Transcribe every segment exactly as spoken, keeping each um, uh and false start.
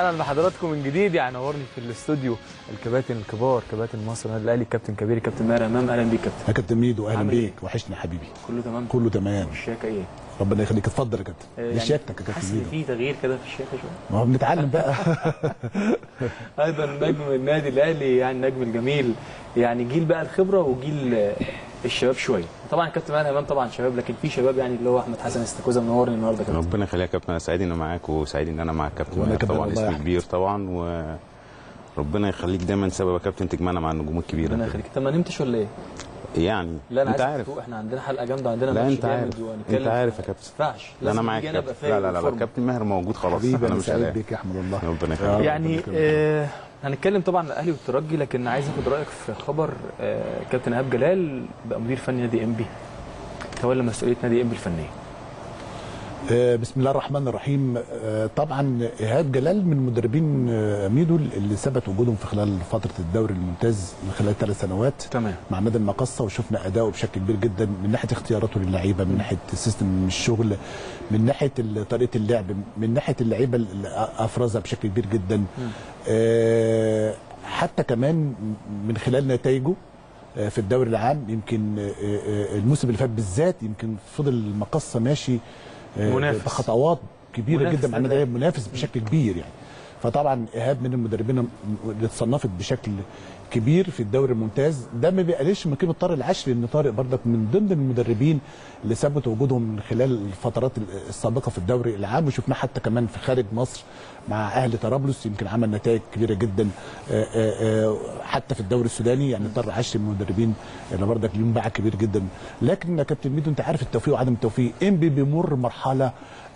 اهلا بحضراتكم من جديد. يعني نورني في الاستوديو الكباتن الكبار، كباتن مصر النادي الاهلي، كابتن كبير كابتن ماهر امام. اهلا بيك كابتن. يا كابتن ميدو اهلا بيك، وحشني حبيبي. كله تمام كله تمام. الشياكه ايه؟ ربنا يخليك. اتفضل يا كابتن. يعني دي شياكتك يا كابتن ميدو. في تغيير كده في الشياكه شويه، ما هو بنتعلم بقى. ايضا نجم النادي الاهلي، يعني النجم الجميل، يعني جيل بقى الخبره وجيل الشباب شويه. طبعا كابتن ماهر امام طبعا شباب، لكن في شباب يعني اللي هو احمد حسن استاكوزا منورني النهارده كابتن. ربنا يخليك يا كابتن، انا سعيد اني معاك وسعيد ان انا معاك كابتن. وانا طبعا اسم كبير كبير طبعا، وربنا يخليك دايما سبب يا كابتن تجمعنا مع النجوم الكبيره. ربنا يخليك. انت ما نمتش ولا ايه؟ يعني لا انا انت عايز عارف احنا عندنا حلقه جامده، عندنا لا ماتش انت عارف انت عارف يا كابتن. ما ينفعش، لا انا معاك كابتن. لا لا لا كابتن ماهر موجود خلاص. حبيبي انا مش مش سعيد قلقان بيك يا احمد الله. ربنا يخليك. يعني آه هنتكلم طبعا عن الاهلي والترجي، لكن عايز اخد رايك في خبر آه كابتن ايهاب جلال بقى مدير فني نادي ام بي، تولى مسؤوليه نادي ام بي الفنيه. آه بسم الله الرحمن الرحيم. آه طبعا ايهاب جلال من المدربين آه ميدو اللي ثبت وجودهم في خلال فتره الدوري الممتاز من خلال ثلاث سنوات تمام مع نادي المقصه، وشفنا اداؤه بشكل كبير جدا من ناحيه اختياراته للعيبه، من ناحيه السيستم الشغل، من ناحيه طريقه اللعب، من ناحيه اللعيبه اللي افرزها بشكل كبير جدا. آه حتى كمان من خلال نتائجه في الدوري العام. يمكن الموسم اللي فات بالذات يمكن فضل المقصه ماشي منافس بخطوات كبيره جدا مع النادي، منافس بشكل كبير يعني. فطبعا ايهاب من المدربين اللي اتصنفت بشكل كبير في الدوري الممتاز. ده ما بيقللش من قيمه طارق العشري، لان طارق برضك من ضمن المدربين اللي ثبت وجودهم من خلال الفترات السابقه في الدوري العام، وشفناه حتى كمان في خارج مصر مع اهلي طرابلس. يمكن عمل نتائج كبيره جدا حتى في الدوري السوداني. يعني طارق العشري من المدربين اللي برضك ليهم باع كبير جدا. لكن يا كابتن ميدو انت عارف التوفيق وعدم التوفيق. انبي بيمر مرحله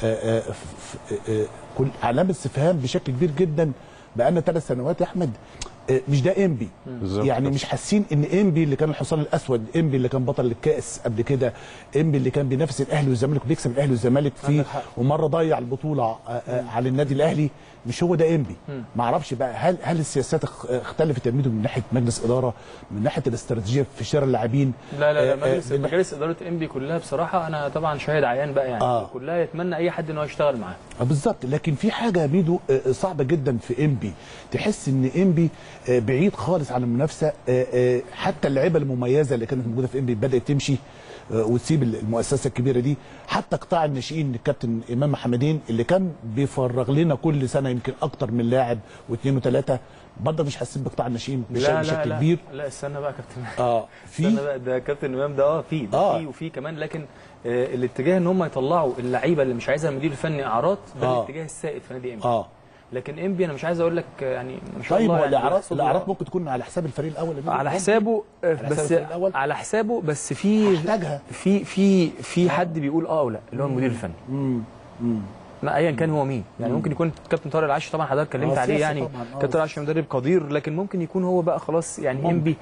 كل علامه استفهام بشكل كبير جدا بقالنا ثلاث سنوات يا احمد. مش ده انبي، يعني مش حاسين ان انبي اللي كان الحصان الاسود، انبي اللي كان بطل الكاس قبل كده، انبي اللي كان بينافس الاهلي والزمالك وبيكسب الاهلي والزمالك فيه، ومره ضيع البطوله على النادي الاهلي. مش هو ده انبي. ما اعرفش بقى هل هل السياسات اختلفت تميده من ناحيه مجلس اداره، من ناحيه الاستراتيجيه في شراء اللاعبين؟ لا لا لا مجلس مجالس اداره انبي كلها بصراحه انا طبعا شاهد عيان بقى يعني آه. كلها يتمنى اي حد ان هو يشتغل معاه. آه بالظبط. لكن في حاجه يا ميدو صعبه جدا في انبي، تحس ان انبي بعيد خالص عن المنافسه. حتى اللعيبه المميزه اللي كانت موجوده في انبي بدات تمشي وتسيب المؤسسه الكبيره دي. حتى قطاع الناشئين الكابتن امام محمدين اللي كان بيفرغ لنا كل سنه يمكن اكتر من لاعب واثنين وثلاثه، برضه مش حاسين بقطاع الناشئين بشكل, بشكل لا كبير. لا استنى بقى يا كابتن. اه في استنى بقى، ده كابتن امام ده اه في ده آه. في وفي كمان، لكن آه الاتجاه ان هم يطلعوا اللعيبه اللي مش عايزها المدير الفني اعراض، ده آه. الاتجاه السائد في نادي انبي. اه لكن انبي انا مش عايز اقول لك يعني ما شاء طيب الله. طيب الاعراض الاعراض ممكن تكون على حساب الفريق الاول على حسابه، بس على حسابه بس في محتاجها في في في حد بيقول اه او لا، اللي هو المدير الفني. امم ما ايا كان هو مين يعني. مم. ممكن يكون كابتن طارق العشري طبعا حضرتك اتكلمت عليه يعني. كابتن طارق العشري مدرب قدير، لكن ممكن يكون هو بقى خلاص يعني انبي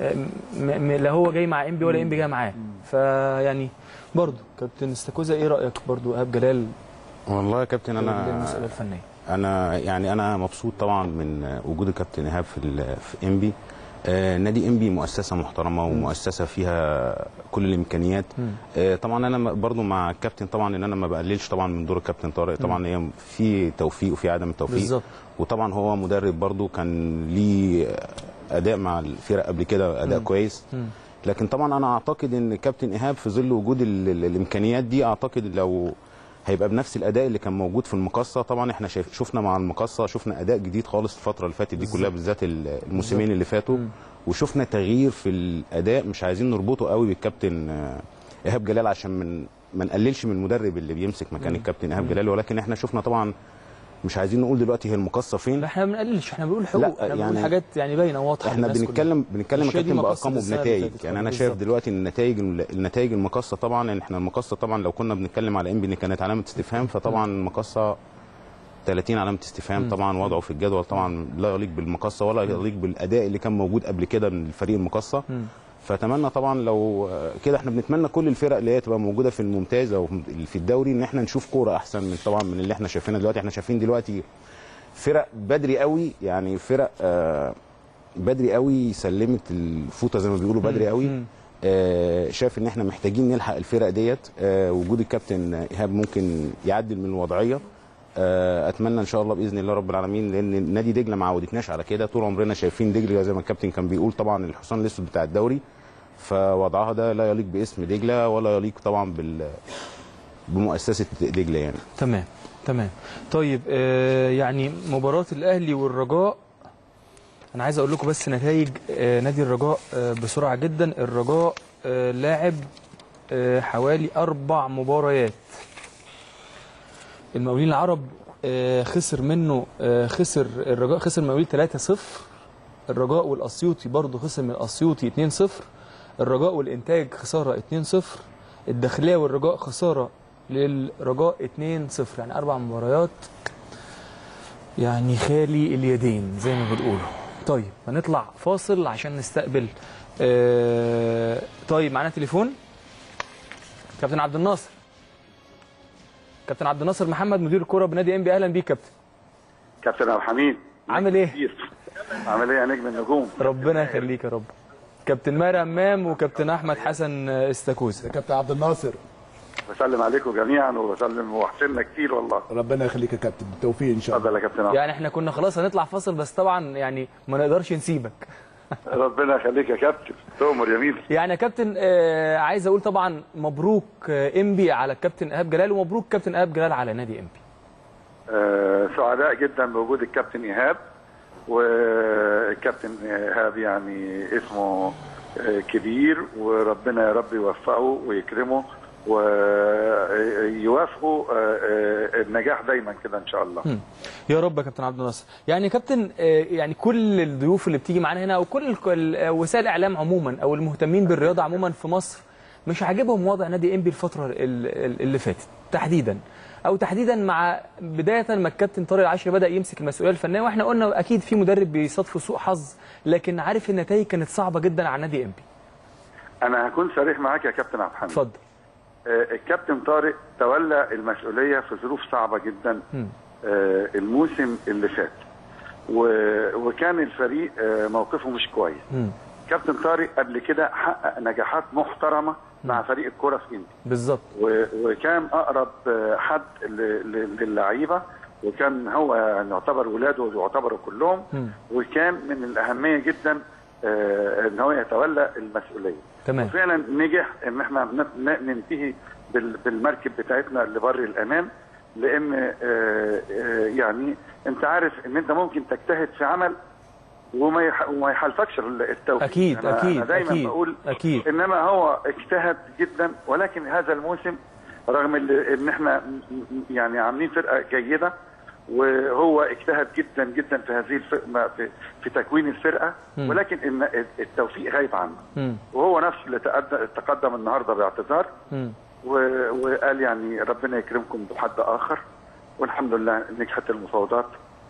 لا هو جاي مع انبي ولا انبي جاي معاه. فيعني برضه كابتن استاكوزا ايه رايك برضه ايهاب جلال؟ والله يا كابتن انا المساله الفنيه انا يعني انا مبسوط طبعا من وجود الكابتن ايهاب في في انبي. آه نادي انبي مؤسسه محترمه ومؤسسه فيها كل الامكانيات. آه طبعا انا برضو مع الكابتن طبعا ان انا ما بقللش طبعا من دور الكابتن طارق. طبعا هي في توفيق وفي عدم التوفيق بالزبط. وطبعا هو مدرب برضو كان ليه اداء مع الفرق قبل كده اداء مم. كويس. مم. لكن طبعا انا اعتقد ان الكابتن ايهاب في ظل وجود الامكانيات دي اعتقد لو هيبقى بنفس الاداء اللي كان موجود في المقصه. طبعا احنا شايف شفنا مع المقصه شفنا اداء جديد خالص الفتره اللي فاتت دي كلها بالذات الموسمين اللي فاتوا، وشفنا تغيير في الاداء. مش عايزين نربطه قوي بالكابتن ايهاب جلال عشان من ما نقللش من المدرب اللي بيمسك مكان الكابتن ايهاب جلال، ولكن احنا شفنا طبعا مش عايزين نقول دلوقتي هي المقصه فين. لا احنا ما بنقللش، احنا بنقول حقوق، احنا بنقول يعني حاجات يعني باينه واضحه. احنا بنتكلم بنتكلم يا كابتن بارقام وبنتائج. يعني انا شايف دلوقتي ان النتائج النتائج المقصه طبعا احنا المقصه طبعا لو كنا بنتكلم على انبي ان كانت علامه استفهام، فطبعا المقصه ثلاثين علامه استفهام. طبعا وضعه في الجدول طبعا لا يليق بالمقصه ولا يليق بالاداء اللي كان موجود قبل كده من الفريق المقصه. فاتمنى طبعا لو كده احنا بنتمنى كل الفرق اللي هي تبقى موجوده في الممتاز او في الدوري ان احنا نشوف كوره احسن من طبعا من اللي احنا شايفينها دلوقتي. احنا شايفين دلوقتي فرق بدري قوي، يعني فرق آه بدري قوي سلمت الفوطه زي ما بيقولوا بدري قوي. آه شايف ان احنا محتاجين نلحق الفرق ديت. آه وجود الكابتن ايهاب ممكن يعدل من الوضعيه. اتمنى ان شاء الله باذن الله رب العالمين، لان نادي دجله ما عودتناش على كده، طول عمرنا شايفين دجله زي ما الكابتن كان بيقول طبعا الحصان الاسود بتاع الدوري، فوضعها ده لا يليق باسم دجله ولا يليق طبعا بال بمؤسسه دجله يعني. تمام تمام. طيب آه يعني مباراه الاهلي والرجاء، انا عايز اقول لكم بس نتائج آه نادي الرجاء آه بسرعه جدا. الرجاء آه لاعب آه حوالي اربع مباريات. المقاولين العرب آه خسر منه آه خسر الرجاء خسر المقاولين ثلاثة صفر. الرجاء والاسيوطي برضه خسر من الاسيوطي اثنين صفر. الرجاء والانتاج خساره اثنين صفر. الداخليه والرجاء خساره للرجاء اثنين صفر. يعني اربع مباريات يعني خالي اليدين زي ما بنقولوا. طيب هنطلع فاصل عشان نستقبل آه طيب معانا تليفون كابتن عبد الناصر. كابتن عبد الناصر محمد مدير الكره بنادي انبي، اهلا بيك كابتن. كابتن عبد الحميد عامل ايه؟ عامل ايه يا نجم النجوم؟ ربنا يخليك يا رب. كابتن ماهر همام وكابتن احمد حسن استاكوزا. كابتن عبد الناصر بسلم عليكم جميعا وبسلم وحشنا كتير والله. ربنا يخليك يا كابتن، بالتوفيق ان شاء الله. اتفضل يا كابتن. يعني احنا كنا خلاص هنطلع فاصل بس طبعا يعني ما نقدرش نسيبك. ربنا يخليك يا كابتن، تؤمر يا ميدو. يعني يا كابتن آه عايز اقول طبعا مبروك آه انبي على الكابتن ايهاب جلال، ومبروك كابتن ايهاب جلال على نادي انبي. آه سعداء جدا بوجود الكابتن ايهاب، والكابتن ايهاب يعني اسمه آه كبير، وربنا يا رب يوفقه ويكرمه ويوافقوا النجاح دايما كده ان شاء الله. يا رب يا كابتن عبد الناصر. يعني كابتن يعني كل الضيوف اللي بتيجي معانا هنا او كل وسائل الاعلام عموما او المهتمين بالرياضه عموما في مصر مش عاجبهم وضع نادي انبي الفتره اللي فاتت تحديدا، او تحديدا مع بدايه ما الكابتن طارق العشري بدا يمسك المسؤوليه الفنيه، واحنا قلنا اكيد في مدرب بيصادفه سوء حظ، لكن عارف النتائج كانت صعبه جدا على نادي انبي. انا هكون صريح معاك يا كابتن عبد الحميد. اتفضل. الكابتن طارق تولى المسؤوليه في ظروف صعبه جدا آه الموسم اللي فات، وكان الفريق آه موقفه مش كويس. كابتن طارق قبل كده حقق نجاحات محترمه مع فريق الكره في انبي بالظبط، وكان اقرب حد للعيبه، وكان هو يعتبر ولاده ويعتبروا كلهم، وكان من الاهميه جدا آه ان هو يتولى المسؤوليه. تمام. وفعلا نجح ان احنا ننتهي بالمركب بتاعتنا لبر الامان، لان آه آه يعني انت عارف ان انت ممكن تجتهد في عمل وما وما يحالفكش التوفيق. اكيد أنا اكيد أنا دايما أكيد بقول أكيد. انما هو اجتهد جدا، ولكن هذا الموسم رغم ان احنا يعني عاملين فرقه جيده، وهو اجتهد جدا جدا في هذه الفرقه في, في تكوين الفرقه، م. ولكن ان التوفيق غايب عنه. م. وهو نفسه اللي تقدم النهارده باعتذار وقال يعني ربنا يكرمكم بحد اخر، والحمد لله نجحت المفاوضات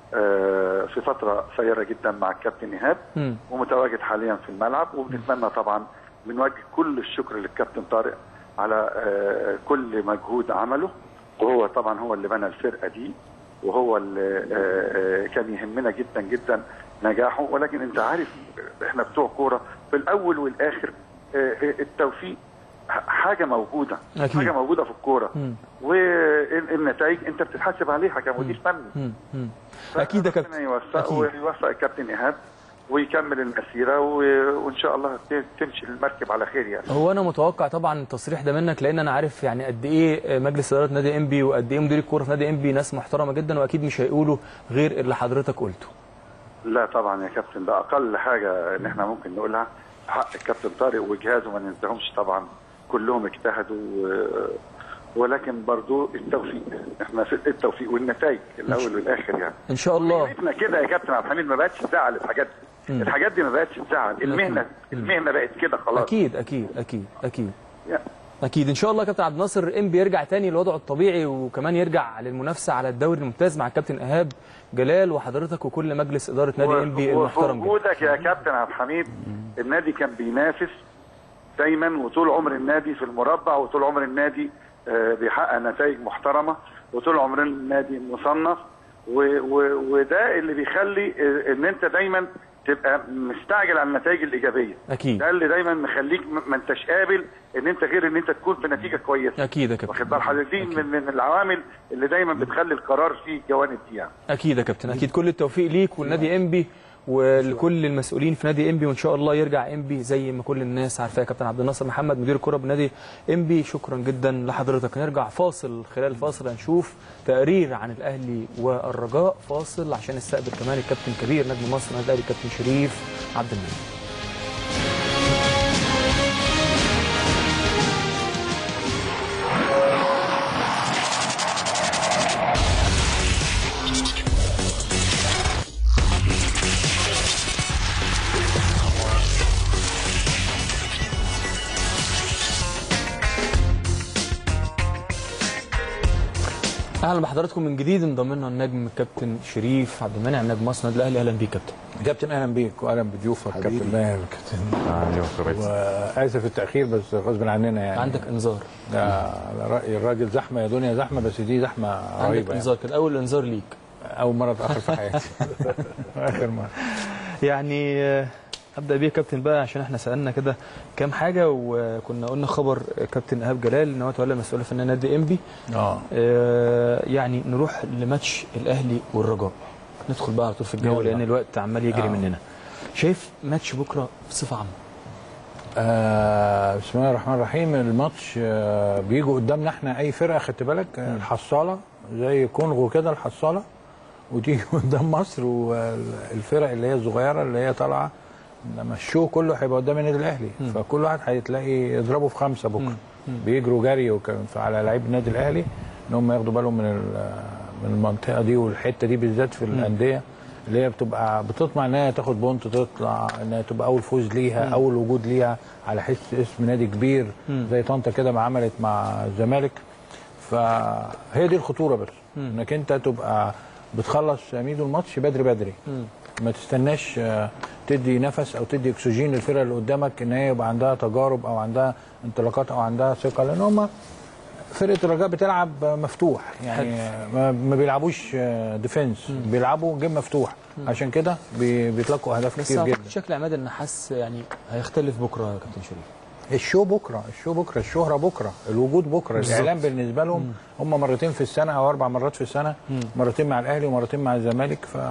في فتره قصيره جدا مع الكابتن ايهاب، ومتواجد حاليا في الملعب، وبنتمنى طبعا بنوجه كل الشكر للكابتن طارق على كل مجهود عمله، وهو طبعا هو اللي بنى الفرقه دي، وهو اللي كان يهمنا جدا جدا نجاحه. ولكن انت عارف احنا بتوع كوره في الاول والاخر التوفيق حاجه موجوده، أكيد. حاجه موجوده في الكوره، والنتائج انت بتتحاسب عليها كمدير فني. اكيد يا كابتن. يوفق ويوفق الكابتن ايهاب ويكمل المسيره، وان شاء الله تمشي المركب على خير يعني. هو انا متوقع طبعا التصريح ده منك، لان انا عارف يعني قد ايه مجلس اداره نادي انبي وقد ايه مدير الكوره في نادي انبي ناس محترمه جدا، واكيد مش هيقولوا غير اللي حضرتك قلته. لا طبعا يا كابتن، ده اقل حاجه ان احنا ممكن نقولها في حق الكابتن طارق وجهازه، ما ننساهمش طبعا، كلهم اجتهدوا، ولكن برضو التوفيق، احنا في التوفيق والنتائج الاول والاخر يعني. ان شاء الله. احنا كده يا كابتن عبد الحميد ما بقتش تزعل الحاجات دي، م. الحاجات دي ما بقتش تزعل، المهنه المهنه بقت كده خلاص. اكيد اكيد اكيد اكيد يعني. اكيد ان شاء الله كابتن عبد الناصر انبي يرجع تاني لوضعه الطبيعي، وكمان يرجع للمنافسه على الدوري الممتاز مع الكابتن ايهاب جلال وحضرتك وكل مجلس اداره نادي انبي المحترم. وجودك يا كابتن عبد الحميد النادي كان بينافس دايما، وطول عمر النادي في المربع، وطول عمر النادي بيحقق نتائج محترمه، وطول عمر النادي مصنف، وده اللي بيخلي ان انت دايما تبقى مستعجل على النتائج الايجابيه. اكيد ده اللي دايما مخليك ما انتش قابل ان انت غير ان انت تكون في نتيجه كويسه. اكيد يا كابتن. واخد بال حضرتك؟ دي من, من العوامل اللي دايما بتخلي القرار فيه الجوانب دي يعني. اكيد يا كابتن، اكيد كل التوفيق ليك والنادي انبي ولكل المسؤولين في نادي انبي، وان شاء الله يرجع انبي زي ما كل الناس عارفاه. كابتن عبد الناصر محمد مدير الكره بنادي انبي، شكرا جدا لحضرتك. نرجع فاصل، خلال الفاصل هنشوف تقرير عن الاهلي والرجاء، فاصل عشان نستقبل كمان الكابتن كبير نجم مصر نادي الاهلي كابتن شريف عبد المنعم. اهلا بحضراتكم من جديد. انضم لنا النجم الكابتن شريف عبد المنعم نجم مصر النادي الاهلي. اهلا بيك كابتن. كابتن اهلا بيك واهلا بضيوفك كابتن ماهر كابتن. اهلا واسف التاخير بس غصب عننا يعني. عندك انذار. على راي الراجل زحمه يا دنيا زحمه، بس دي زحمه رهيبه. عندك انذار كده، اول انذار ليك. اول مره اتاخر في حياتي. اخر مره. يعني ابدا بيه كابتن بقى، عشان احنا سالنا كده كام حاجه وكنا قلنا خبر كابتن ايهاب جلال ان هو تولى مسؤوليه في نادي انبي. اه يعني نروح لماتش الاهلي والرجاء، ندخل بقى على طول في الجو لان الوقت عمال يجري آه. مننا. شايف ماتش بكره بصفه عامه؟ آه بسم الله الرحمن الرحيم. الماتش آه بيجوا قدامنا احنا اي فرقه، خدت بالك الحصاله زي كونغو كده الحصاله، وتيجي قدام مصر والفرق اللي هي الصغيره اللي هي طالعه، لما الشو كله هيبقى قدام النادي الاهلي. م. فكل واحد هيتلاقي يضربه في خمسه بكره. م. م. بيجروا جري وكان على لعيب النادي الاهلي ان هم ياخدوا بالهم من من المنطقه دي والحته دي بالذات في الانديه اللي هي بتبقى بتطمع ان هي تاخد بونت، تطلع انها تبقى اول فوز ليها، م. اول وجود ليها على حس اسم نادي كبير م. زي طنطا كده ما عملت مع الزمالك. فهي دي الخطوره بس، م. انك انت تبقى بتخلص ميدو الماتش بدري بدري. م. ما تستناش تدي نفس او تدي اكسجين للفرقه اللي قدامك ان هي يبقى عندها تجارب او عندها انطلاقات او عندها ثقه، لان هم فرقه الرجاء بتلعب مفتوح يعني ما, ما بيلعبوش ديفنس، بيلعبوا جيم مفتوح. م. عشان كده بيتلقوا اهداف كتير جدا. شكل عماد النحاس يعني هيختلف بكره يا كابتن شريف. الشو بكره، الشو بكره، الشهره بكره، الوجود بكره، الاعلام بالنسبه لهم م. هم مرتين في السنه او اربع مرات في السنه، م. مرتين مع الاهلي ومرتين مع الزمالك. ف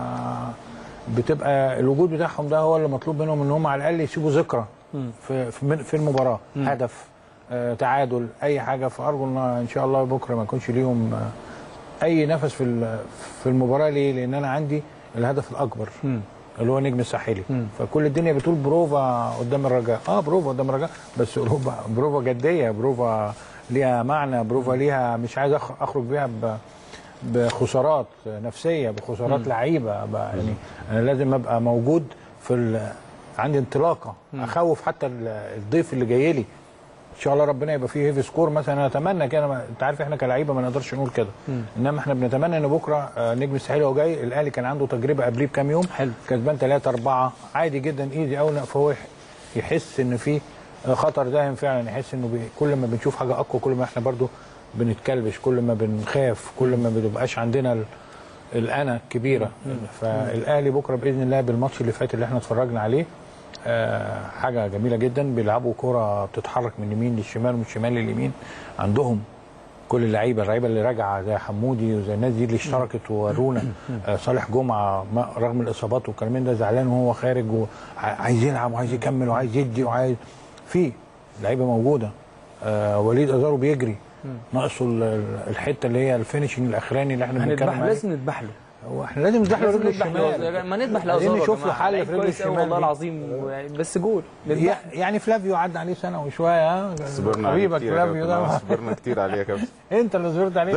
بتبقى الوجود بتاعهم ده هو اللي مطلوب منهم ان هم على الاقل يسيبوا ذكرى في في المباراه، م. هدف، آه، تعادل، اي حاجه. فارجو ان شاء الله بكره ما يكونش ليهم آه، اي نفس في في المباراه. ليه؟ لان انا عندي الهدف الاكبر م. اللي هو نجم الساحلي. م. فكل الدنيا بتقول بروفا قدام الرجاء، اه بروفا قدام الرجاء، بس بروفا بروفا جديه، بروفا ليها معنى، بروفا ليها مش عايز اخرج بيها ب بخسارات نفسيه، بخسارات لعيبه يعني. انا لازم ابقى موجود في عندي انطلاقه، اخوف حتى الضيف اللي جاي لي. ان شاء الله ربنا يبقى فيه هيفي سكور مثلا. انا اتمنى كده، انت عارف احنا كلاعيبه ما نقدرش نقول كده، انما احنا بنتمنى ان بكره نجم الساحلي هو جاي. الاهلي كان عنده تجربه قبليه بكام يوم، كسبان ثلاثة أربعة عادي جدا ايزي قوي، فهو يحس ان في خطر داهم فعلا، يحس انه كل ما بنشوف حاجه اقوى كل ما احنا برضو بنتكلبش، كل ما بنخاف، كل ما بنبقاش عندنا الانا كبيره. فالاهلي بكره باذن الله بالماتش اللي فات اللي احنا اتفرجنا عليه آه حاجه جميله جدا. بيلعبوا كره بتتحرك من اليمين للشمال ومن الشمال لليمين. عندهم كل اللعيبه، اللعيبه اللي راجعه زي حمودي وزي الناس دي اللي اشتركت ورونا. آه صالح جمعه رغم الاصابات والكلام ده زعلان وهو خارج وعايز يلعب وعايز يكمل وعايز يدي وعايز في لعيبه موجوده. آه وليد ازارو بيجري، ناقصه الحته اللي هي الفينشنج الاخراني اللي احنا بنتكلم عليه. لازم نذبح له، هو احنا لازم نذبح له رجل الشمال. ما نذبح له ازارو، نشوف له حل في رجل الشمال والله العظيم، بس جول يعني. فلافيو عدى عليه سنه وشويه، ها حبيبك فلافيو ده صبرنا كتير عليه يا كابتن. انت اللي صبرت عليه.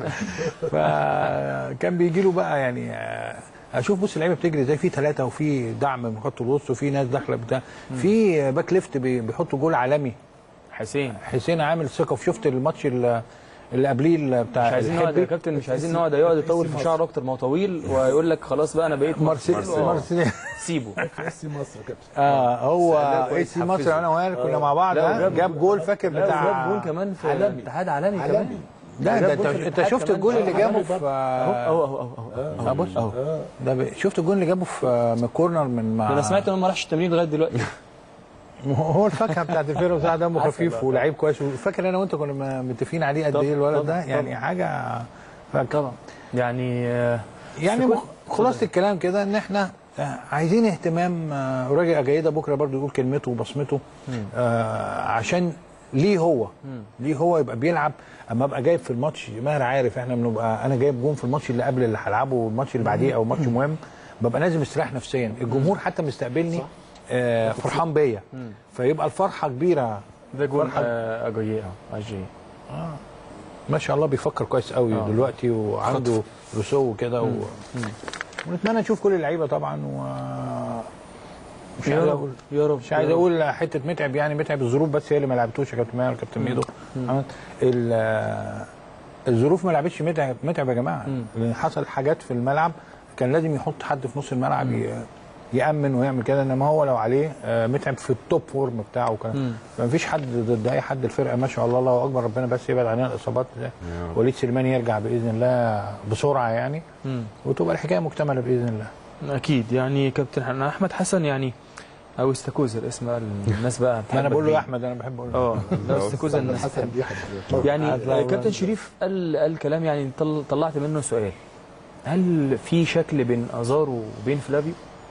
فكان بيجي له بقى يعني اشوف بص اللعيبه بتجري ازاي، في ثلاثه وفي دعم من خط الوسط وفي ناس داخله بتاع، في باك ليفت بيحطوا جول عالمي. حسين حسين عامل ثقه. شفت الماتش اللي اللي قبليه بتاع مش عايزين نقعد يا كابتن، مش عايزين نقعد يقعد يطول في شعره اكتر ما هو طويل ويقول لك خلاص بقى انا بقيت مارسيليا. مارسيليا سيبه. سي مصر كابتن. اه هو اي سي مصر انا وائل كنا مع بعض. جاب جول فاكر بتاع جاب جول كمان في اتحاد عالمي كمان. لا ده انت انت شفت الجول اللي جابه في اهو اهو اهو اهو بص اهو ده شفت الجول اللي جابه في من الكورنر من مع انا سمعت انه ما راحش التمرين لغايه دلوقتي. هو الفاكهه بتاعت الفرقه بتاع دمه خفيف ولاعيب كويس، وفاكر انا وانت كنا متفقين عليه قد ايه الولد ده، يعني حاجه طبعا يعني يعني خلاصه الكلام كده ان احنا عايزين اهتمام وراجع جيده بكره برضو يقول كلمته وبصمته آه عشان ليه هو مم. ليه هو يبقى بيلعب. اما ابقى جايب في الماتش ماهر عارف احنا بنبقى انا جايب جون في الماتش اللي قبل اللي هلعبه والماتش اللي بعديه او ماتش مهم، ببقى لازم استريح نفسيا، الجمهور حتى مستقبلني آه فرحان بيا، فيبقى الفرحه كبيره. ده جون آه اجاييه اهو اجاييه اه ما شاء الله بيفكر كويس قوي آه. دلوقتي وعنده رسو كده و... ونتمنى نشوف كل اللعيبه طبعا و مش عايز اقول يا رب مش عايز اقول حته متعب، يعني متعب الظروف بس هي اللي ما لعبتوش يا كابتن ماهر وكابتن ميدو. الظروف ما لعبتش متعب متعب يا جماعه، حصل حاجات في الملعب كان لازم يحط حد في نص الملعب يامن ويعمل كده، انما هو لو عليه متعب في التوب فورم بتاعه كان ما فيش حد ضد اي حد. الفرقه ما شاء الله الله اكبر، ربنا بس يبعد عننا الاصابات. وليد سليمان يرجع باذن الله بسرعه يعني وتبقى الحكايه مكتمله باذن الله. اكيد يعني كابتن احمد حسن يعني او استاكوزا الاسم الناس بقى ما انا بقول له احمد انا بحب اقول له اه لا استاكوزا الناس يعني كابتن شريف قال قال كلام يعني طلعت منه سؤال، هل في شكل بين ازارو وبين فلافيو؟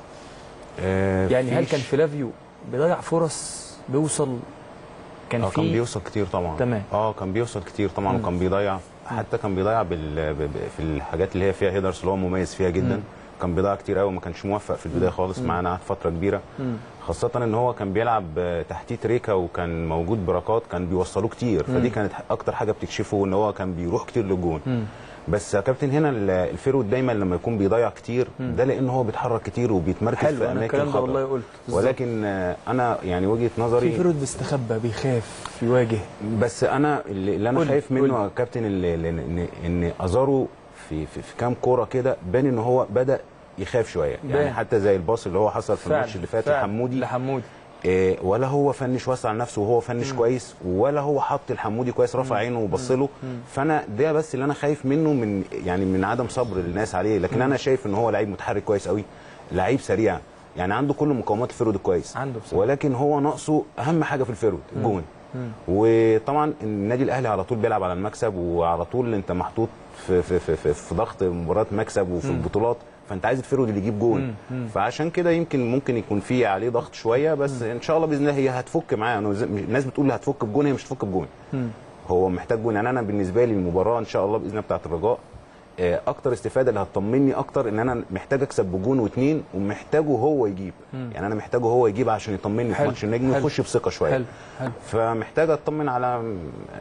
آه يعني هل كان فلافيو بيضيع فرص بيوصل كان في كان بيوصل كتير طبعا تمام اه كان بيوصل كتير طبعا م. وكان بيضيع حتى كان بيضيع بال... في الحاجات اللي هي فيها هيدرز اللي هو مميز فيها جدا م. كان بيضيع كتير قوي، ما كانش موفق في البدايه خالص معانا فتره كبيره م. خاصه ان هو كان بيلعب تحتيه تريكا وكان موجود بركات كان بيوصلوه كتير م. فدي كانت اكتر حاجه بتكشفه ان هو كان بيروح كتير للجون. بس يا كابتن هنا الفيرود دايما لما يكون بيضيع كتير ده لان هو بيتحرك كتير وبيتمركز في اماكن خطر. والله قلت ولكن انا يعني وجهه نظري في فيرود بيستخبى بيخاف يواجه، بس انا اللي انا خايف منه يا كابتن ان ان ازارو في في, في كام كوره كده بان ان هو بدا يخاف شويه يعني حتى زي الباص اللي هو حصل في الماتش اللي فات لحمودي لحمودي إيه ولا هو فنش وسع على نفسه وهو فنش مم. كويس ولا هو حط الحمودي كويس رفع عينه وبص له، فانا ده بس اللي انا خايف منه من يعني من عدم صبر الناس عليه. لكن مم. انا شايف ان هو لعيب متحرك كويس قوي، لعيب سريع يعني عنده كل مقومات الفيرود كويس عنده بصراحة. ولكن هو ناقصه اهم حاجه في الفيرود الجون. وطبعا النادي الاهلي على طول بيلعب على المكسب وعلى طول انت محطوط في في في, في, في ضغط مباراه مكسب وفي مم. البطولات، فانت عايز الفيرود اللي يجيب جون. فعشان كده يمكن ممكن يكون في عليه ضغط شويه، بس مم. ان شاء الله باذن الله هي هتفك معاه. الناس بتقول هتفك بجون، هي مش هتفك بجون، هو محتاج جون. يعني انا بالنسبه لي المباراه ان شاء الله باذن الله بتاعه الرجاء اكتر استفاده اللي هتطمني اكتر ان انا محتاج اكسب بجون واثنين ومحتاجه هو يجيب. مم. يعني انا محتاجه هو يجيب عشان يطمني في ماتش النجم ويخش بثقه شويه. حلو. حلو. فمحتاج اطمن على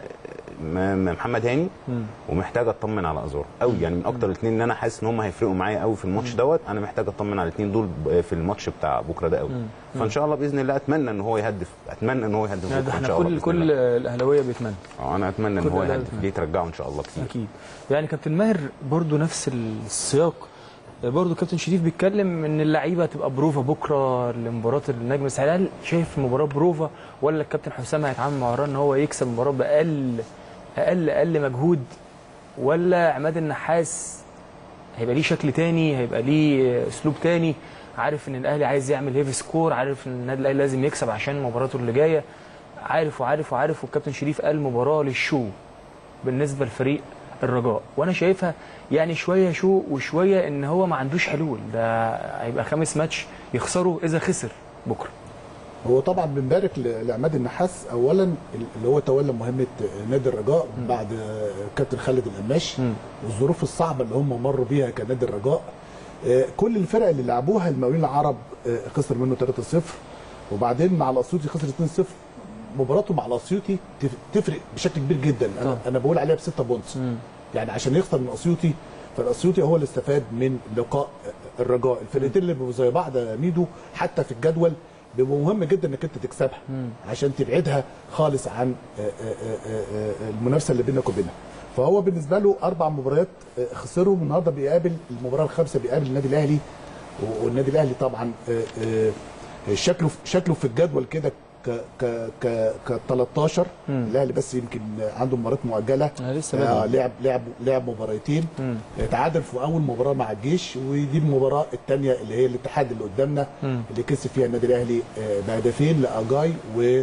محمد هاني مم. ومحتاج اطمن على ازارو قوي، يعني من اكتر الاثنين ان انا حاسس ان هم هيفرقوا معايا قوي في الماتش دوت. انا محتاج اطمن على الاثنين دول في الماتش بتاع بكره ده قوي. فان شاء الله باذن الله اتمنى ان هو يهدف، اتمنى ان هو يهدف يعني بكره ان شاء الله. كل كل الاهلاويه بيتمنى اه انا اتمنى ان هو يهدف دي ترجعه ان شاء الله كتير. اكيد. يعني كابتن ماهر برضو نفس السياق، برضو كابتن شريف بيتكلم ان اللعيبه تبقى بروفا بكره لمباراه النجم الساحلي. هل شايف المباراه بروفا ولا الكابتن حسام هيتعامل مع ان هو يكسب المباراه باقل اقل اقل مجهود، ولا عماد النحاس هيبقى ليه شكل تاني، هيبقى ليه اسلوب تاني، عارف ان الاهلي عايز يعمل هيفي سكور، عارف ان النادي الاهلي لازم يكسب عشان مباراته اللي جايه، عارف وعارف وعارف والكابتن شريف قال مباراه للشو بالنسبه لفريق الرجاء. وانا شايفها يعني شويه شو وشويه ان هو ما عندوش حلول، ده هيبقى خامس ماتش يخسره اذا خسر بكره. هو طبعا بنبارك لعماد النحاس اولا اللي هو تولى مهمه نادي الرجاء م. بعد كابتن خالد القماش والظروف الصعبه اللي هم مروا بيها كنادي الرجاء. كل الفرق اللي لعبوها المقاولين العرب خسر منه ثلاثة صفر، وبعدين مع الاسيوطي خسر اثنين صفر. مباراته مع الاسيوطي تفرق بشكل كبير جدا، انا انا بقول عليها بستة بونتس يعني عشان يخسر من الاسيوطي. فالاسيوطي هو اللي استفاد من لقاء الرجاء. الفرقتين اللي بيبقوا زي بعض يا ميدو حتى في الجدول بيبقى مهم جدا انك انت تكسبها مم. عشان تبعدها خالص عن المنافسه اللي بينك وبينها. فهو بالنسبه له اربع مباريات خسرهم، النهارده بيقابل المباراه الخامسه بيقابل النادي الاهلي. والنادي الاهلي طبعا شكله شكله في الجدول كده ك ك ك ك تلتاشر الاهلي بس يمكن عنده مباراه مؤجله لسه آه لعب لعب لعب مباراتين، تعادل في اول مباراه مع الجيش، ودي المباراه الثانيه اللي هي الاتحاد اللي قدامنا اللي كسب فيها النادي الاهلي آه بهدفين لاجاي،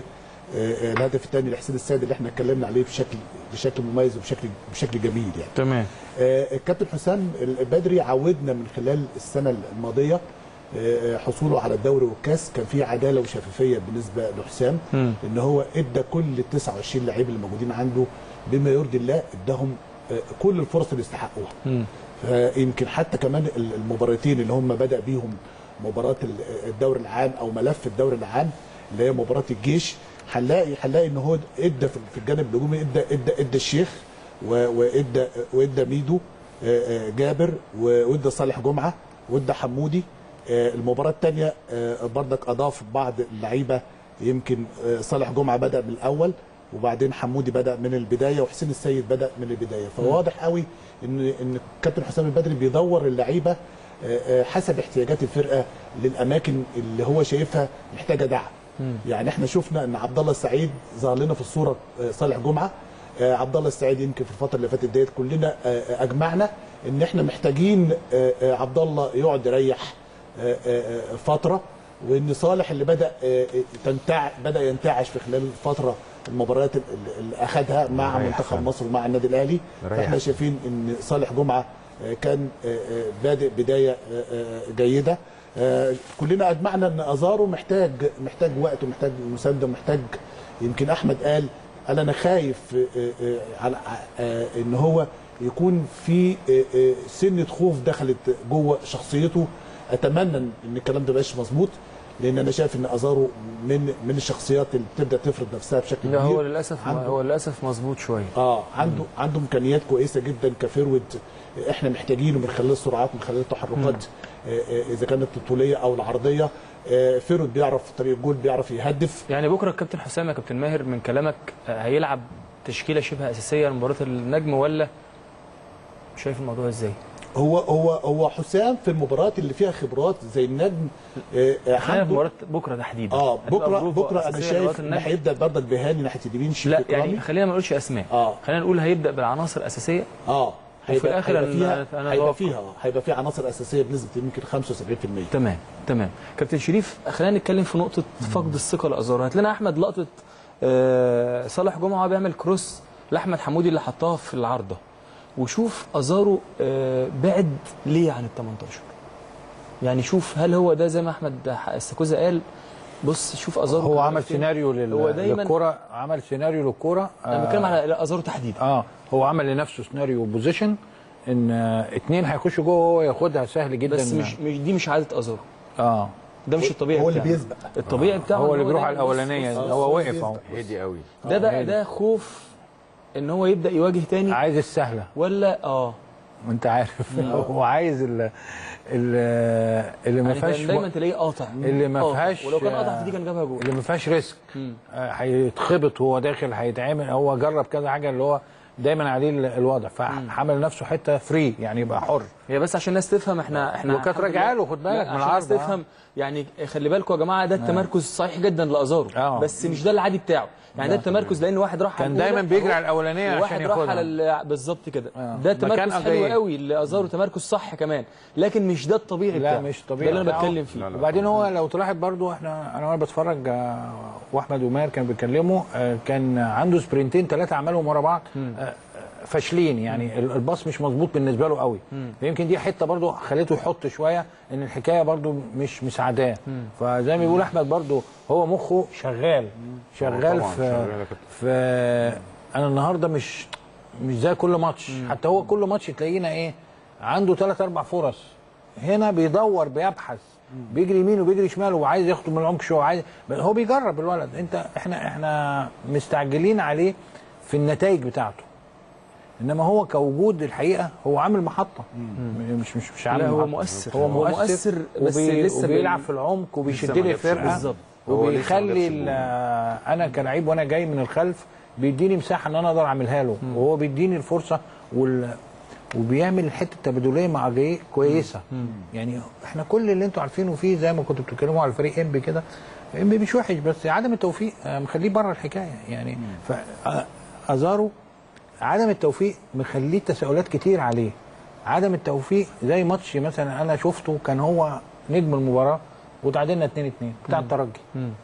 والهدف الثاني لحسين السيد اللي احنا اتكلمنا عليه بشكل بشكل مميز وبشكل بشكل جميل يعني. تمام. آه الكابتن حسام البدري عودنا من خلال السنه الماضيه حصوله على الدوري والكاس كان فيه عداله وشفافيه بالنسبه لحسام، ان هو ادى كل ال تسعة وعشرين لعيب اللي موجودين عنده بما يرضي الله، اداهم كل الفرص اللي يستحقوها. فيمكن حتى كمان المباراتين اللي هم بدا بيهم مباراه الدوري العام او ملف الدوري العام اللي هي مباراه الجيش، هنلاقي هنلاقي ان هو ادى في الجانب الهجومي ادى ادى ادى الشيخ وادى وادى ميدو جابر وادى صالح جمعه وادى حمودي. المباراه الثانيه بردك اضاف بعض اللعيبه، يمكن صالح جمعه بدا من الاول وبعدين حمودي بدا من البدايه وحسين السيد بدا من البدايه، فواضح قوي ان ان الكابتن حسام البدري بيدور اللعيبه حسب احتياجات الفرقه للاماكن اللي هو شايفها محتاجه دعم. يعني احنا شفنا ان عبد الله السعيد ظهر لنا في الصوره صالح جمعه، عبد الله السعيد يمكن في الفتره اللي فاتت ديت كلنا اجمعنا ان احنا محتاجين عبد الله يقعد يريح فتره، وان صالح اللي بدا تنتع بدا ينتعش في خلال الفتره المباريات اللي اخذها مع منتخب مصر ومع النادي الاهلي، فاحنا شايفين ان صالح جمعه كان بادئ بدايه جيده. كلنا اجمعنا ان ازارو محتاج محتاج وقت ومحتاج مسانده ومحتاج، يمكن احمد قال قال انا خايف على ان هو يكون في سنه خوف دخلت جوه شخصيته. اتمنى ان الكلام ده مبقاش مظبوط، لان انا شايف ان ازارو من من الشخصيات اللي بتبدا تفرض نفسها بشكل كبير. هو للاسف هو للاسف مظبوط شويه. اه عنده عنده امكانيات كويسه جدا كفيرود، احنا محتاجينه من خلال السرعات من خلال التحركات اذا كانت الطوليه او العرضيه. فيرود بيعرف طريق الجول، بيعرف يهدف. يعني بكره الكابتن حسام يا كابتن ماهر من كلامك هيلعب تشكيله شبه اساسيه لمباراه النجم، ولا شايف الموضوع ازاي؟ هو هو هو حسام في المباريات اللي فيها خبرات زي النجم احنا في مباراه بكره تحديدا اه بكره بكره انا شايف ان هيبدا برضك بهاني ناحيه اليمين شيء لا يعني خلينا ما نقولش اسماء، اه خلينا نقول هيبدا بالعناصر الاساسيه. اه وفي الاخر هيبقى فيها أنا هيبقى فيها هيبقى فيها عناصر اساسيه بنسبه يمكن خمسة وسبعين بالمية. تمام تمام. كابتن شريف خلينا نتكلم في نقطه فقد الثقه لازارو. هات لنا احمد لقطه آه صالح جمعه بيعمل كروس لاحمد حمودي اللي حطها في العارضه، وشوف ازارو آه بعد ليه عن ال تمنتاشر. يعني شوف هل هو ده زي ما احمد السكوزه قال، بص شوف ازارو هو عمل سيناريو للكره، عمل سيناريو للكره. انا بتكلم على ازارو تحديدا. اه هو عمل لنفسه سيناريو بوزيشن ان اثنين هيخشوا جوه وهو ياخدها سهل جدا، بس مش مش دي مش عاده ازارو. اه ده مش الطبيعي هو بتاعه. اللي بيسبق الطبيعي بتاعه هو اللي بيروح على الاولانيه، هو وقف اهو هدي قوي. ده بقى ده خوف ان هو يبدا يواجه تاني، عايز السهله ولا اه وانت عارف هو عايز ال اللي ما فيهاش دايما تلاقيه قاطع، اللي ما فيهاش، ولو كان قاطع دي كان جابها جول، اللي ما فيهاش ريسك هيتخبط وهو داخل، هيتعمل. هو جرب كذا حاجه اللي هو دايما عليه الوضع، فعمل نفسه حته فري يعني يبقى حر. هي بس عشان الناس تفهم احنا احنا وكانت راجعه له، خد بالك من العرض، عشان الناس تفهم يعني خلي بالكم يا جماعه ده التمركز صحيح جدا لازارو، بس مش ده العادي بتاعه. يعني ده التمركز لان واحد راح كان دايما بيجري على الاولانيه عشان ياخدها، واحد راح على بالظبط كده. ده تمركز حلو قوي لازارو، تمركز صح كمان، لكن مش ده الطبيعي بتاعه. لا مش طبيعي، ده اللي انا بتكلم فيه. وبعدين هو لو تلاحظ برضو احنا انا وانا بتفرج واحمد وماهر كانوا بيتكلموا، كان عنده سبرنتين ثلاثه عملهم ورا بعض فاشلين، يعني الباص مش مظبوط بالنسبه له قوي. يمكن دي حته برضو خليته يحط شويه ان الحكايه برضو مش مساعداه. فزي ما بيقول احمد برضو هو مخه شغال شغال في في انا النهارده مش مش زي كل ماتش. حتى هو كل ماتش تلاقينا ايه عنده ثلاث اربع فرص، هنا بيدور بيبحث بيجري يمين وبيجري شمال وعايز ياخده من العمق شويه، عايز هو بيجرب الولد. انت احنا احنا مستعجلين عليه في النتائج بتاعته، انما هو كوجود الحقيقه هو عامل محطه، مش مش مش عامل هو محطة. مؤثر هو مؤثر بس وبي لسه بيلعب في العمق وبيشد لي الفرقه بالظبط، وبيخلي انا كلاعب وانا جاي من الخلف بيديني مساحه ان انا اقدر اعملها له، وهو بيديني الفرصه وال وبيعمل الحته التبادليه مع جاي كويسه. مم. يعني احنا كل اللي انتوا عارفينه فيه زي ما كنتوا بتتكلموا على الفريق انبي كده، انبي مش وحش بس عدم التوفيق مخليه بره الحكايه يعني. فازارو عدم التوفيق مخليه تساؤلات كتير عليه. عدم التوفيق زي ماتش مثلا انا شفته كان هو نجم المباراه وتعادلنا اتنين اتنين بتاع الترجي.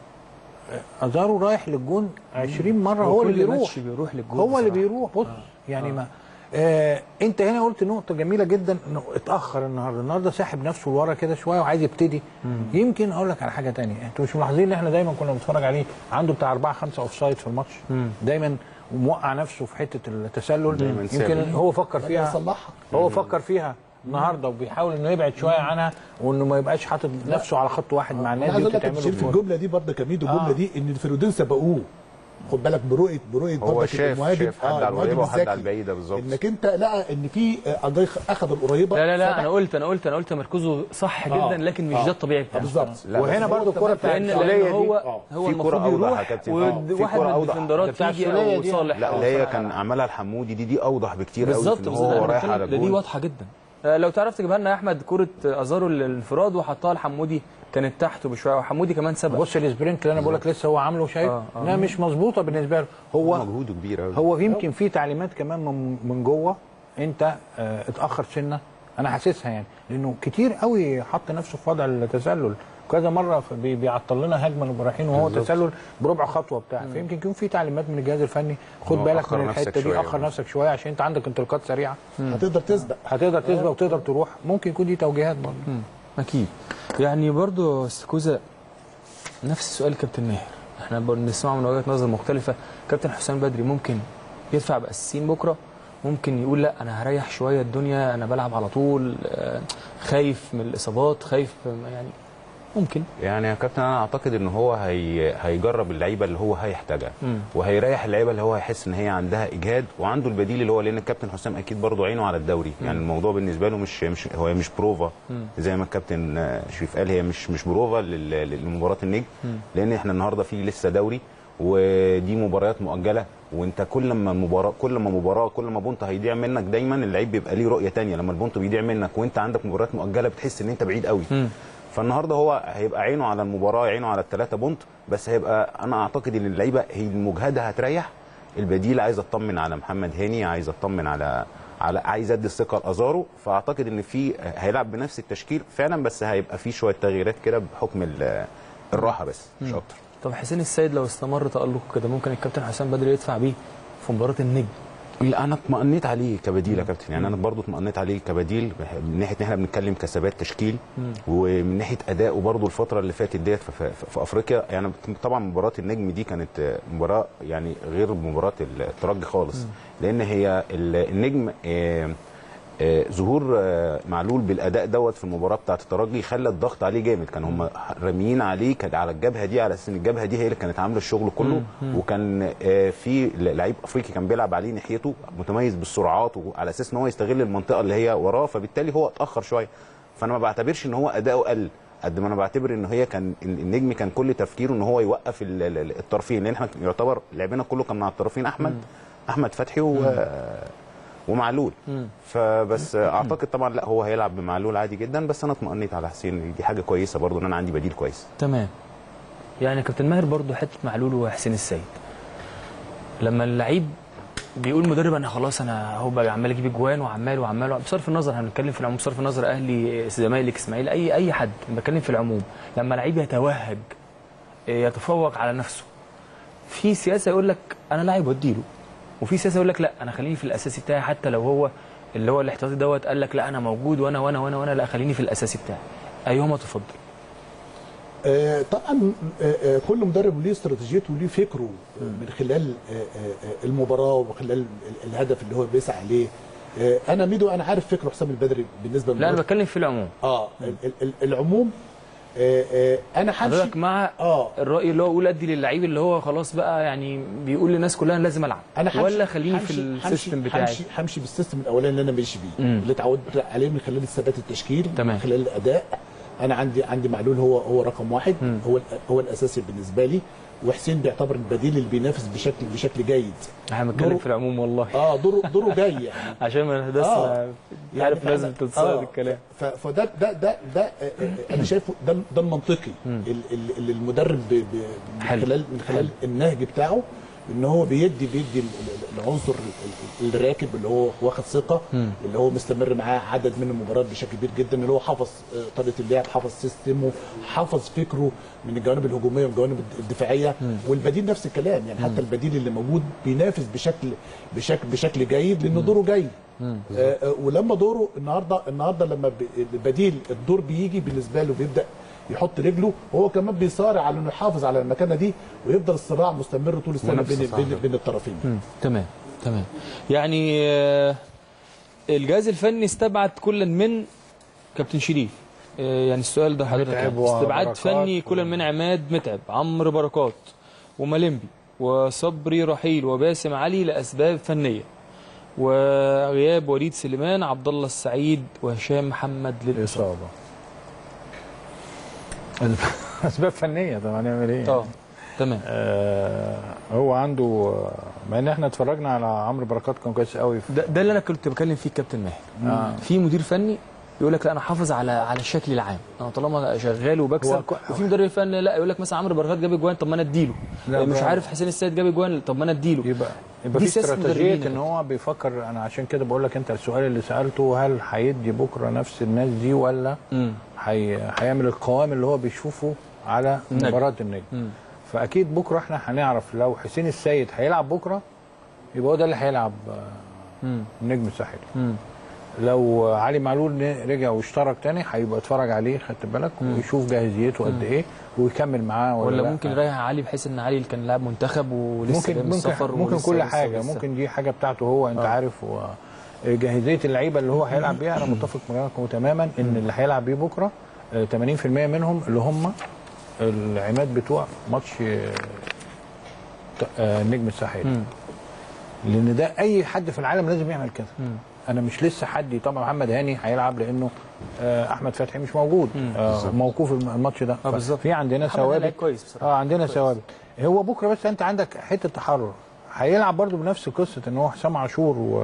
ازارو رايح للجون عشرين مره، هو اللي بيروح بيروح للجون هو اللي بيروح بص آه. يعني آه. ما آه انت هنا قلت نقطه جميله جدا انه اتاخر النهارده النهارده ساحب نفسه لورا كده شويه وعايز يبتدي. مم. يمكن اقول لك على حاجه ثانيه، انتوا مش ملاحظين ان احنا دايما كنا بنتفرج عليه عنده بتاع أربعة خمسة اوف سايد في الماتش. مم. دايما وموقع نفسه في حته التسلل، يمكن هو فكر فيها هو فكر فيها النهارده وبيحاول انه يبعد شويه عنها وانه ما يبقاش حاطط نفسه على خط واحد مع الناس دي. بتعمله في الجمله دي برضه كميدو الجمله آه. دي ان الفرودين سبقوه، خد بالك برؤيه برؤيه برضه المهاجم، شاف حد على القريبه وحد على البعيده بالظبط، انك انت لقى ان في اجاي اخذ القريبه. لا لا لا انا قلت انا قلت انا قلت مركزه صح جدا آه. لكن مش آه. ده الطبيعي بتاعه بالظبط. وهنا برضه الكوره بتاعت السوليه هو آه. هو المفروض يروح وواحد من الديفندرات تيجي او صالح. لا اللي هي كان عملها الحمودي دي دي اوضح بكتير قوي ان هو رايح على الجول، دي واضحه جدا. لو تعرف تجيبها لنا يا احمد كره ازارو الانفراد وحطها لحمودي كانت تحته بشويه وحمودي كمان سبق. بص السبرنت اللي انا بقول لك لسه هو عامله شايف آه آه. انها مش مظبوطه بالنسبه له، هو مجهوده كبير قوي. هو يمكن في تعليمات كمان من, من جوه انت اه اتاخر سنه، انا حاسسها يعني لانه كتير قوي حط نفسه في وضع التسلل كذا مره بيعطل لنا هجمه نبقى رايحين وهو تسلل بربع خطوه بتاع، فيمكن يكون في تعليمات من الجهاز الفني خد بالك من الحته دي، اخر نفسك شويه عشان انت عندك انطلاقات سريعه هتقدر تسبق هتقدر تسبق وتقدر تروح، ممكن يكون دي توجيهات برضه. اكيد. يعني برضه استكوزا نفس السؤال كابتن ماهر، احنا بنسمعه من وجهه نظر مختلفه. كابتن حسام بدري ممكن يدفع باساسيين بكره، ممكن يقول لا انا هريح شويه الدنيا انا بلعب على طول، خايف من الاصابات، خايف يعني ممكن. يعني يا كابتن انا اعتقد ان هو هي هيجرب اللعيبه اللي هو هيحتاجها وهيريح اللعيبه اللي هو هيحس ان هي عندها اجهاد وعنده البديل اللي هو، لان الكابتن حسام اكيد برضه عينه على الدوري. مم. يعني الموضوع بالنسبه له مش مش هو مش بروفا زي ما الكابتن شريف قال، هي مش مش بروفا لمباراه النجم، لان احنا النهارده في لسه دوري ودي مباريات مؤجله، وانت كل ما المباراه كل ما مباراه كل ما بونت هيضيع منك دايما اللعيب بيبقى ليه رؤيه ثانيه. لما البونت بيضيع منك وانت عندك مباريات مؤجله بتحس ان انت بعيد قوي. مم. فالنهارده هو هيبقى عينه على المباراه، عينه على الثلاثه بونت بس. هيبقى انا اعتقد ان اللعيبه هي المجهده هتريح، البديل عايز اطمن على محمد هاني، عايز اطمن على على عايز ادي الثقه لازارو. فاعتقد ان في هيلعب بنفس التشكيل فعلا، بس هيبقى في شويه تغييرات كده بحكم الراحه بس مش اكتر. طب حسين السيد لو استمر تالقه كده ممكن الكابتن حسام بدري يدفع بيه في مباراه النجم؟ لا انا اطمئنيت عليه كبديل يا كابتن، يعني انا برضو اطمئنيت عليه كبديل من ناحيه ان احنا بنتكلم كثبات تشكيل، ومن ناحيه ادائه برضو الفتره اللي فاتت ديت في, في, في افريقيا. يعني طبعا مباراه النجم دي كانت مباراه يعني غير مباراه الترجي خالص، لان هي النجم آه آه ظهور آه معلول بالاداء دوت في المباراه بتاعه الترجي خلى الضغط عليه جامد. كان هم راميين عليه كان على الجبهه دي، على اساس ان الجبهه دي هي اللي كانت عامله الشغل كله. مم. وكان آه في لعيب افريقي كان بيلعب عليه ناحيته متميز بالسرعات، وعلى اساس ان هو يستغل المنطقه اللي هي وراه، فبالتالي هو اتاخر شويه. فانا ما بعتبرش ان هو اداؤه قل قد ما انا بعتبر ان هي كان النجم كان كل تفكيره ان هو يوقف الطرفين، لان احنا يعتبر لعبنا كله كان مع الطرفين احمد مم. احمد فتحي و ومعلول. مم. فبس اعتقد طبعا لا هو هيلعب بمعلول عادي جدا، بس انا اطمئنيت على حسين، دي حاجه كويسه برضو ان انا عندي بديل كويس. تمام. يعني كابتن ماهر برضو حته معلول وحسين السيد، لما اللعيب بيقول مدرب انا خلاص انا هو بقى عمال اجيب اجوان وعمال وعمال، بصرف النظر هنتكلم في العموم، بصرف النظر اهلي زمالك اسماعيل اي اي حد، بتكلم في العموم، لما لعيب يتوهج يتفوق على نفسه، في سياسه يقول لك انا لاعب واديله، وفي سياسه يقول لك لا انا خليني في الاساسي بتاعي، حتى لو هو اللي هو الاحتياطي دوت قال لك لا انا موجود وانا وانا وانا وانا لا خليني في الاساسي بتاعي. ايهما تفضل؟ آه طبعا آه كل مدرب له استراتيجيته وليه فكره من خلال آه المباراه وخلال الهدف اللي هو بيسعى عليه. آه انا ميدو انا عارف فكر حسام البدري بالنسبه لا انا بتكلم في العموم. اه العموم آه آه انا همشي حضرتك مع آه الراي اللي هو يقول ادي للعيب اللي هو خلاص بقى يعني بيقول للناس كلها لازم العب، أنا ولا خليني في السيستم بتاعي؟ همشي همشي بالسيستم الاولاني اللي انا ماشي بيه، اللي اتعودت عليه من خلال الثبات التشكيلي، من خلال الاداء، انا عندي عندي معلول هو هو رقم واحد، م. هو هو الاساسي بالنسبه لي، وحسين بيعتبر البديل اللي بينافس بشكل بشكل جيد. احنا بنتكلم في العموم والله. اه دوره دوره جاي يعني عشان ما نهدسش آه يعني عارف لازم تتصاد الكلام. فده ده ده ده انا شايفه ده ده المنطقي اللي المدرب من خلال من خلال النهج بتاعه، ان هو بيدي بيدي العنصر اللي راكب، اللي هو واخد ثقه، اللي هو مستمر معاه عدد من المباريات بشكل كبير جدا، اللي هو حافظ طريقه اللعب، حافظ سيستمه، حافظ فكره من الجوانب الهجوميه والجوانب الدفاعيه. والبديل نفس الكلام، يعني حتى البديل اللي موجود بينافس بشكل بشكل بشكل جيد، لانه دوره جاي. آه ولما دوره النهارده النهارده لما البديل الدور بيجي بالنسبه له، بيبدا يحط رجله، وهو كمان بيصارع على انه يحافظ على المكانه دي، ويفضل الصراع مستمر طول السنه بين بين, بين الطرفين. مم. تمام تمام. يعني آه الجهاز الفني استبعد كلا من كابتن شريف، آه يعني السؤال ده حضرتك استبعاد فني كلا من عماد متعب، عمرو بركات، ومالمبي، وصبري رحيل، وباسم علي لاسباب فنيه، وغياب وليد سليمان، عبد الله السعيد، وهشام محمد للاصابه. اسباب فنيه طبعا، هنعمل ايه؟ اه تمام. آه هو عنده، مع ان احنا اتفرجنا على عمرو بركات كان كويس قوي. ده, ده اللي انا كنت بكلم فيه الكابتن ماهر. آه. في مدير فني يقول لك لا انا حافظ على على الشكل العام، انا طالما شغال وبكسب. وفي مدرب فني لا يقول لك مثلا عمرو بركات جاب اجوان، طب ما انا اديله. مش عارف حسين السيد جاب اجوان، طب ما انا اديله. يبقى يبقى في استراتيجيه ان هو بيفكر. انا عشان كده بقول لك انت السؤال اللي سالته، هل هيدي بكره نفس الناس دي، ولا هيعمل القوام اللي هو بيشوفه على مباراه النجم؟ فاكيد بكره احنا هنعرف لو حسين السيد هيلعب بكره، يبقى هو ده اللي هيلعب النجم الساحلي. لو علي معلول رجع واشترك تاني، هيبقى اتفرج عليه، خدت بالك، ويشوف جاهزيته قد ايه ويكمل معاه، ولا, ولا ممكن يريح علي بحيث ان علي كان لاعب منتخب ولسه جاي من السفر. ممكن كل حاجه، ممكن دي حاجه بتاعته هو، انت آه. عارف. وجاهزيه اللعيبه اللي هو هيلعب بيها، انا متفق معاكم تماما ان اللي هيلعب بيه بكره ثمانين في المية منهم اللي هم العماد بتوع ماتش النجم الساحلي. لان ده اي حد في العالم لازم يعمل كده. انا مش لسه حد، طبعا محمد هاني هيلعب لانه احمد فتحي مش موجود، آه موقوف الماتش ده. اه بالظبط. في عندنا ثوابت كويس بصراحه. اه عندنا ثوابت. هو بكره بس انت عندك حته تحرر، هيلعب برده بنفس قصه ان هو حسام عاشور و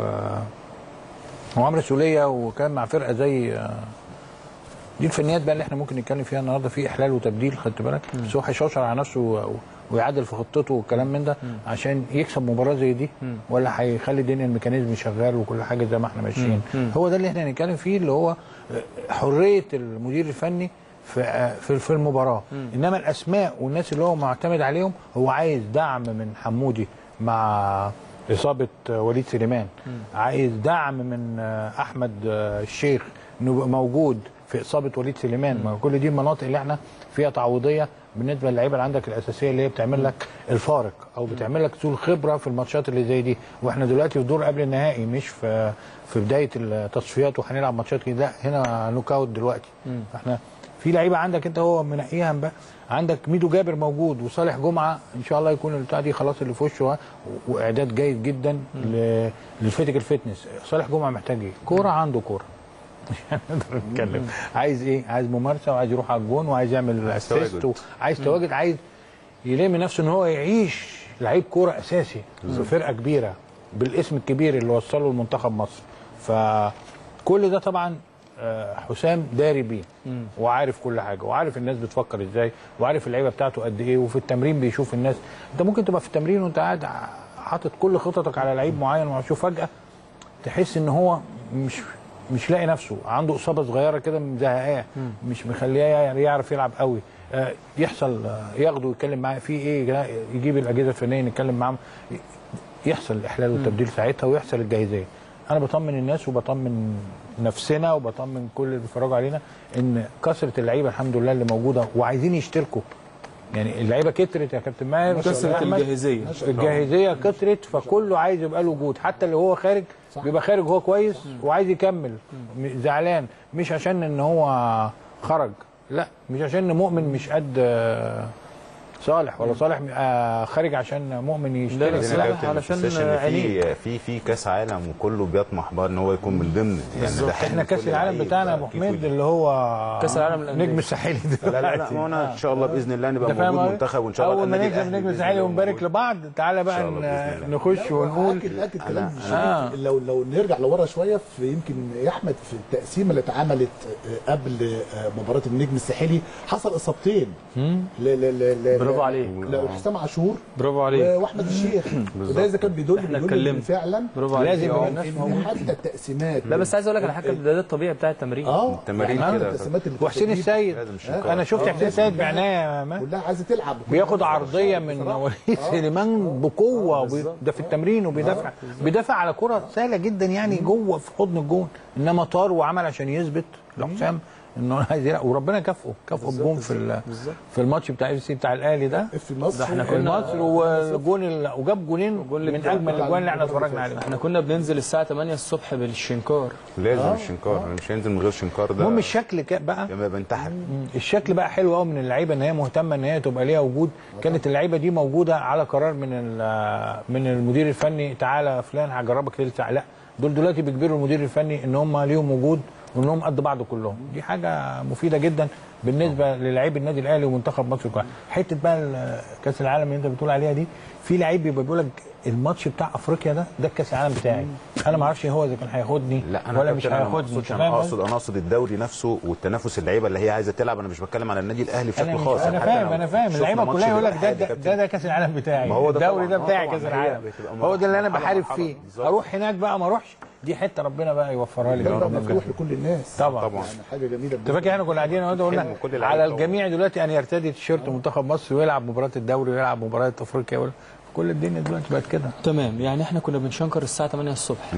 وعمرو سوليه، وكان مع فرقه زي آه دي الفنيات بقى اللي احنا ممكن نتكلم فيها النهارده، في احلال وتبديل، خدت بالك. بس هو هيشوشر على نفسه ويعدل في خطته والكلام من ده مم. عشان يكسب مباراه زي دي، مم. ولا هيخلي الدنيا الميكانيزم شغال وكل حاجه زي ما احنا ماشيين. هو ده اللي احنا هنتكلم فيه، اللي هو حريه المدير الفني في في في المباراه. مم. انما الاسماء والناس اللي هو معتمد عليهم، هو عايز دعم من حمودي مع اصابه وليد سليمان، مم. عايز دعم من احمد الشيخ انه يبقى موجود في اصابه وليد سليمان. ما كل دي المناطق اللي احنا فيها تعويضيه بالنسبه للعيبه اللي عندك الاساسيه، اللي هي بتعمل لك الفارق او بتعمل لك سوء خبره في الماتشات اللي زي دي. واحنا دلوقتي في دور قبل النهائي، مش في في بدايه التصفيات وهنلعب ماتشات كده، لا هنا نوك اوت دلوقتي. احنا في لعيبه عندك انت هو منقيها بقى، عندك ميدو جابر موجود، وصالح جمعه ان شاء الله يكون البتاع دي خلاص اللي في وشه، واعداد جيد جدا للفيتيكال فيتنس. صالح جمعه محتاج ايه؟ كوره، عنده كوره مش هنقدر نتكلم. عايز ايه؟ عايز ممارسه، وعايز يروح على الجون، وعايز يعمل اسيست، وعايز تواجد، عايز يلم نفسه ان هو يعيش لعيب كوره اساسي في فرقه كبيره بالاسم الكبير اللي وصله لمنتخب مصر. فكل ده طبعا حسام داري بيه، وعارف كل حاجه، وعارف الناس بتفكر ازاي، وعارف اللعيبه بتاعته قد ايه، وفي التمرين بيشوف الناس. انت ممكن تبقى في التمرين وانت قاعد حاطط كل خططك على لعيب معين، وتشوف فجاه تحس ان هو مش مش لاقي نفسه، عنده اصابه صغيره كده مزهقاه، مش مخليه يعرف يلعب قوي. آه يحصل آه ياخده ويتكلم معاه في ايه، يجيب الاجهزه الفنيه نتكلم معاهم، يحصل الاحلال والتبديل ساعتها، ويحصل الجاهزيه. انا بطمن الناس وبطمن نفسنا وبطمن كل اللي بيتفرجوا علينا ان كثره اللعيبه الحمد لله اللي موجوده وعايزين يشتركوا. يعني اللعيبه كترت يا كابتن ماهر، كثره الجاهزيه الجاهزيه كترت، فكله عايز يبقى له وجود، حتى اللي هو خارج بيبقى خارج هو كويس وعايز يكمل، زعلان مش عشان ان هو خرج، لا مش عشان مؤمن مش قد صالح ولا صالح آه خارج عشان مؤمن يشترك؟ صالح علشان في في في كاس عالم وكله بيطمح بقى ان هو يكون من ضمن يعني ده احنا كاس العالم بتاعنا ابو حميد اللي هو كاس العالم نجم الساحلي لا لا لا ما انا ان شاء الله باذن الله نبقى موجود منتخب وان شاء الله اول ما نكسب نجم الساحلي ونبارك لبعض تعالى بقى نخش ونقول اكد اكد كلام آه. لو لو نرجع لورا شويه في يمكن يا احمد في التقسيمه اللي اتعملت قبل مباراه النجم الساحلي حصل اصابتين برافو عليك لحسام عاشور برافو عليك واحمد الشيخ وده اذا كان بيدل بيدل فعلا برافو عليك لازم يبقى الناس موجوده حتى التقسيمات لا بس عايز اقول لك على حاجه ده, ده الطبيعي بتاع التمرين اه التمارين كده وحسين السيد انا شفت حسين السيد بعنايه كلها عايزه تلعب بياخد عرضيه من وليد سليمان بقوه ده في التمرين وبيدافع بيدافع على كره سهله جدا يعني جوه في حضن الجون انما طار وعمل عشان يثبت لحسام انه عايز يلعب وربنا كافئه كافئه الجون في في الماتش بتاع اف سي بتاع الاهلي ده في مصر ده احنا كنا مصر والجون وجاب جونين من اجمل الاجوان اللي احنا اتفرجنا عليها. احنا كنا بننزل الساعه تمانية الصبح بالشنكار لازم آه. الشنكار آه. مش هينزل من غير شنكار ده المهم الشكل بقى كما بنتحر الشكل بقى حلو قوي من اللعيبه ان هي مهتمه ان هي تبقى ليها وجود. كانت اللعيبه دي موجوده على قرار من من المدير الفني تعالى فلان هجربك تلت ساعه لا دول دلوقتي بيجبروا المدير الفني ان هم ليهم وجود وانهم قد بعض كلهم. دي حاجه مفيده جدا بالنسبه للاعيب النادي الاهلي ومنتخب مصر كلها. حته بقى كاس العالم اللي انت بتقول عليها دي في لعيب بيبقى بيقول لك الماتش بتاع افريقيا ده ده الكاس العالم بتاعي انا ما اعرفش هو اذا كان هياخدني ولا مش هياخدني. انا اقصد انا اقصد الدوري نفسه والتنافس اللعيبه اللي هي عايزه تلعب. انا مش بتكلم على النادي الاهلي بشكل خاص. انا فاهم انا فاهم اللعيبه كلها يقول لك ده ده, ده كاس العالم بتاعي الدوري ده بتاعي كاس العالم هو ده اللي انا بحارب فيه. اروح هناك بقى ما اروحش دي حته ربنا بقى يوفرها لي مفتوح لكل الناس طبعا طبعا يعني حاجه جميله. انت فاكر احنا كنا قاعدين قلنا على الجميع دلوقتي ان يرتدي تيشيرت منتخب مصر ويلعب مباراه الدوري ويلعب مباراه افريقيا كل الدنيا دلوقتي بقت كده تمام. يعني احنا كنا بنشنكر الساعه تمانية الصبح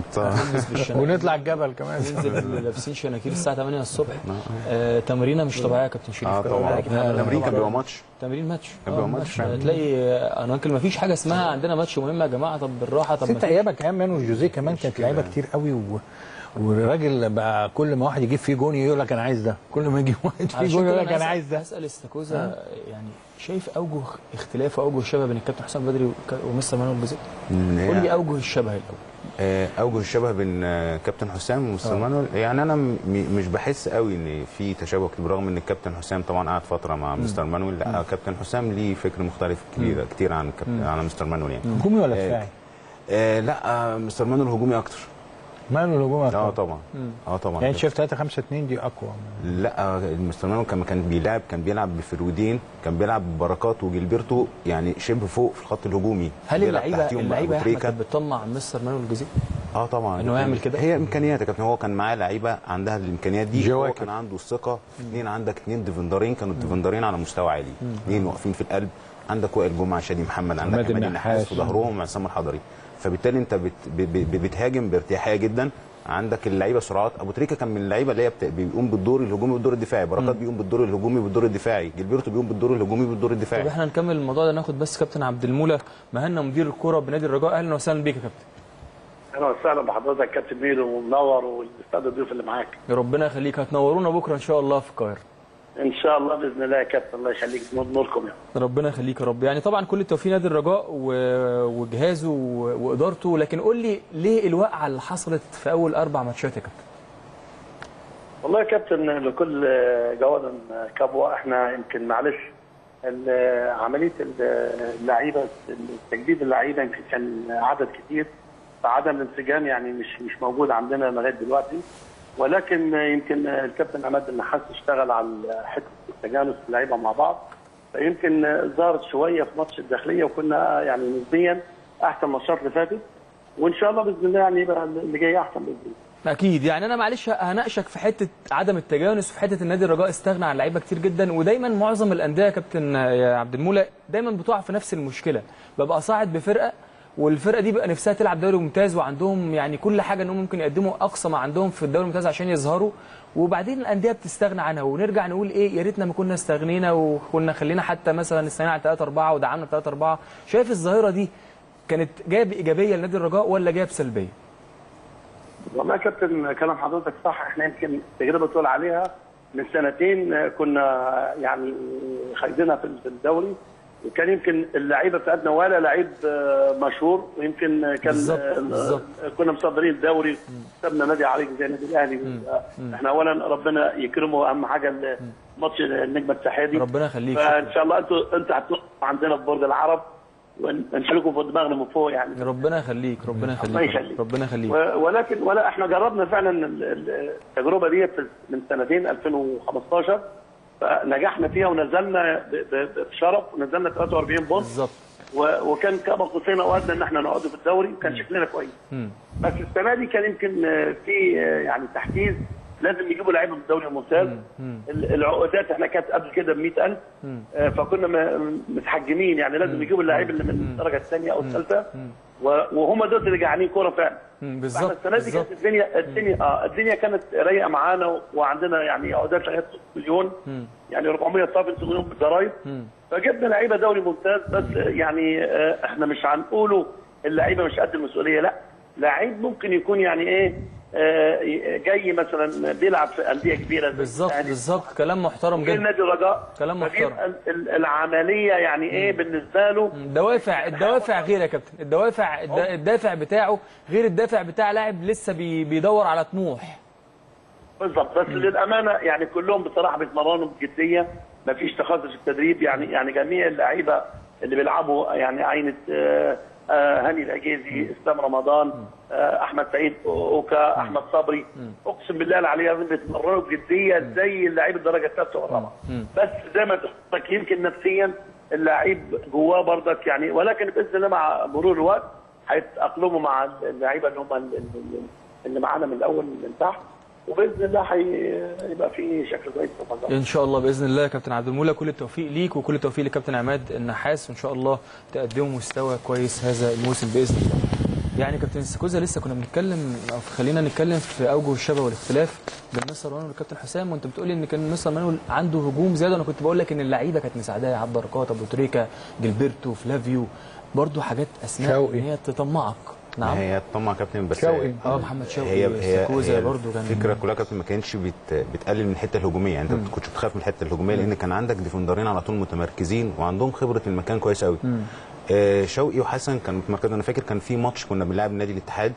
ونطلع الجبل كمان ننزل لابسين شناكير الساعه تمانية الصبح. آه تمرينه مش طبيعيه يا كابتن شريف. اه طبعا التمرين كان بيبقى ماتش تمرين ماتش كان بيبقى ماتش تلاقي انا يمكن ما فيش حاجه اسمها عندنا ماتش مهم يا جماعه طب بالراحه. طب ست ايامك كمان مانو جوزيه كمان كانت لعيبه كتير قوي و... والراجل بقى كل ما واحد يجيب فيه جون يقول لك انا عايز ده كل ما يجيب واحد فيه جون يقول لك انا عايز ده. اسال استاكوزا يعني شايف اوجه اختلاف واوجه الشبه بين الكابتن حسام بدري ومستر مانويل جوزيه؟ قول لي اوجه الشبه الاول. اوجه الشبه بين كابتن حسام ومستر مانويل يعني انا مش بحس قوي ان في تشابه كتير برغم ان الكابتن حسام طبعا قعد فتره مع مستر مانويل. لا كابتن حسام ليه فكر مختلف كتير كتير عن عن مستر مانويل. يعني هجومي ولا دفاعي؟ آه لا مستر مانويل هجومي اكتر. مانويل هجومي اكتر اه طبعا اه طبعا يعني شايف ثلاثة خمسة اتنين دي اقوى. لا مستر مانويل كان كان بيلعب كان بيلعب بفرودين كان بيلعب ببركات وجilberto يعني شبه فوق في الخط الهجومي. هل اللعيبه اللعيبه كانت بتطمع مستر مانويل جوزيه؟ اه طبعا انه يعمل كده. هي امكانيات يا كابتن. هو كان معاه لعيبه عندها الامكانيات دي. هو كان عنده الثقه. اثنين عندك اثنين ديفندرين كانوا الديفندرين على مستوى عالي. اثنين واقفين في القلب. عندك وائل جمعه شادي محمد عندك عماد النحاس في ظهرهم عصام الحضري. فبالتالي انت بت بتهاجم بارتياحيه جدا. عندك اللعيبه سرعات. ابو تريكه كان من اللعيبه اللي هي بيقوم بالدور الهجومي والدور الدفاعي. بركات بيقوم بالدور الهجومي والدور الدفاعي. جilberto بيقوم بالدور الهجومي والدور الدفاعي. طب احنا نكمل الموضوع ده ناخد بس كابتن عبد المولى مهنا مدير الكوره بنادي الرجاء. اهلا وسهلا بيك يا كابتن. اهلا وسهلا بحضرتك كابتن ميدو ومنور والاستاذ الضيوف اللي معاك. يا ربنا يخليك. هتنورونا بكره ان شاء الله في القاهره. ان شاء الله باذن الله يا كابتن. الله يخليك نوركم يعني. ربنا يخليك يا رب. يعني طبعا كل التوفيق نادي الرجاء وجهازه وادارته. لكن قول لي ليه الوقعه اللي حصلت في اول اربع ماتشات يا كابتن؟ والله يا كابتن لكل جواد كبوه. احنا يمكن معلش عمليه اللعيبه تجديد اللعيبه يمكن كان عدد كتير فعدم الانسجام يعني مش مش موجود عندنا لغايه دلوقتي. ولكن يمكن الكابتن عماد النحاس اشتغل على حته التجانس اللعيبه مع بعض. فيمكن ظهرت شويه في ماتش الداخليه وكنا يعني نسبيا احسن ماتشات اللي فاتت. وان شاء الله باذن الله يعني يبقى اللي جاي احسن باذن الله. اكيد. يعني انا معلش هناقشك في حته عدم التجانس وفي حته النادي الرجاء استغنى عن لعيبه كتير جدا. ودايما معظم الانديه يا كابتن يا عبد المولى دايما بتقع في نفس المشكله. ببقى صاعد بفرقه والفرقه دي بقى نفسها تلعب دوري ممتاز وعندهم يعني كل حاجه انهم ممكن يقدموا اقصى ما عندهم في الدوري الممتاز عشان يظهروا. وبعدين الانديه بتستغنى عنها ونرجع نقول ايه يا ريتنا ما كنا استغنينا وكنا خلينا حتى مثلا استغنينا على ثلاثة أربعة ودعمنا ثلاثة أربعة. شايف الظاهره دي كانت جايه بايجابيه لنادي الرجاء ولا جايه بسلبيه؟ والله يا كابتن كلام حضرتك صح. احنا يمكن التجربه تقول عليها من سنتين كنا يعني خايدنا في الدوري وكان يمكن اللعيبه بتاعتنا ولا لعيب مشهور، ويمكن كان بالزبط. بالزبط. كنا مصدرين الدوري، سبنا نادي عريق زي النادي الاهلي. احنا اولا ربنا يكرمه، اهم حاجه ماتش النجمه الاتحادي. ربنا يخليك. فان شاء الله انتوا انتوا هتطلعوا عندنا في برج العرب ونشيلكم في دماغنا من فوق يعني. ربنا يخليك ربنا يخليك ربنا يخليك. ولكن ولا احنا جربنا فعلا التجربه دي من سنتين ألفين وخمستاشر، فنجحنا فيها ونزلنا بشرف، ونزلنا ثلاثة وأربعين بونت بالظبط، وكان كما قصينا وقتنا ان احنا نقعد في الدوري، وكان شكلنا كويس. بس السنه دي كان يمكن في يعني تحفيز، لازم يجيبوا لعيبه من الدوري الممتاز. العقودات احنا كانت قبل كده ب مئة ألف، فكنا متحجمين، يعني لازم يجيبوا اللعيبه اللي من الدرجه الثانيه او الثالثه، وهم دول اللي جعانين كوره فعلا. بالظبط. السنه دي كانت الدنيا الدنيا اه الدنيا كانت رايقه معانا، وعندنا يعني عقودات لغايه مليون، يعني أربعمية وسبعين مليون بالضرايب، فجبنا لعيبه دوري ممتاز. بس يعني آه احنا مش هنقوله اللعيبه مش قد المسؤوليه، لا، لعيب ممكن يكون يعني ايه آه جاي مثلا بيلعب في انديه كبيره. بالظبط بالظبط، كلام محترم جدا. نادي الرجاء كلام محترم. العمليه يعني ايه مم. بالنسبه له دوافع الدوافع غير يا كابتن، الدوافع الدافع بتاعه غير الدافع بتاع لاعب لسه بي بيدور على طموح. بالظبط. بس مم. للامانه يعني كلهم بصراحه بيتمرنوا بجديه، ما فيش تخصص في التدريب، يعني يعني جميع اللعيبه اللي بيلعبوا يعني عينه آه آه هاني العجيزي، اسلام رمضان، آه احمد سعيد اوكا، احمد صبري، اقسم بالله العلي بيتمرنوا بجديه زي اللعيب الدرجه الثالثه والرابعه. بس زي ما قلت يمكن نفسيا اللعيب جواه برضك يعني، ولكن باذن الله مع مرور الوقت هيتاقلموا مع اللعيبه اللي هم اللي معانا من الاول من تحت، وباذن الله هيبقى في شكل كويس ان شاء الله. باذن الله يا كابتن عبد المولى، كل التوفيق ليك وكل التوفيق لكابتن عماد النحاس، وان شاء الله تقدموا مستوى كويس هذا الموسم باذن الله. يعني كابتن استاكوزا لسه كنا بنتكلم، او خلينا نتكلم في اوجه الشبه والاختلاف بين مستر مانويل والكابتن حسام، وانت بتقولي ان كان مستر مانويل عنده هجوم زياده، وانا كنت بقول لك ان اللعيبه كانت مساعداه، عبد بركات، ابو تريكه، جilberto، فلافيو، برضو حاجات اسماء ان هي تطمعك. نعم هي تطمع كابتن، بس شوقي اه محمد شوقي هي هي, هي برضو كان الفكره كلها كابتن ما كانتش بت بتقلل من الحته الهجوميه، يعني انت ما كنتش بتخاف من الحته الهجوميه لان كان عندك ديفندرين على طول متمركزين وعندهم خبره المكان كويس قوي. آه شوقي وحسن كانوا متمركزين. انا فاكر كان في ماتش كنا بنلعب نادي الاتحاد،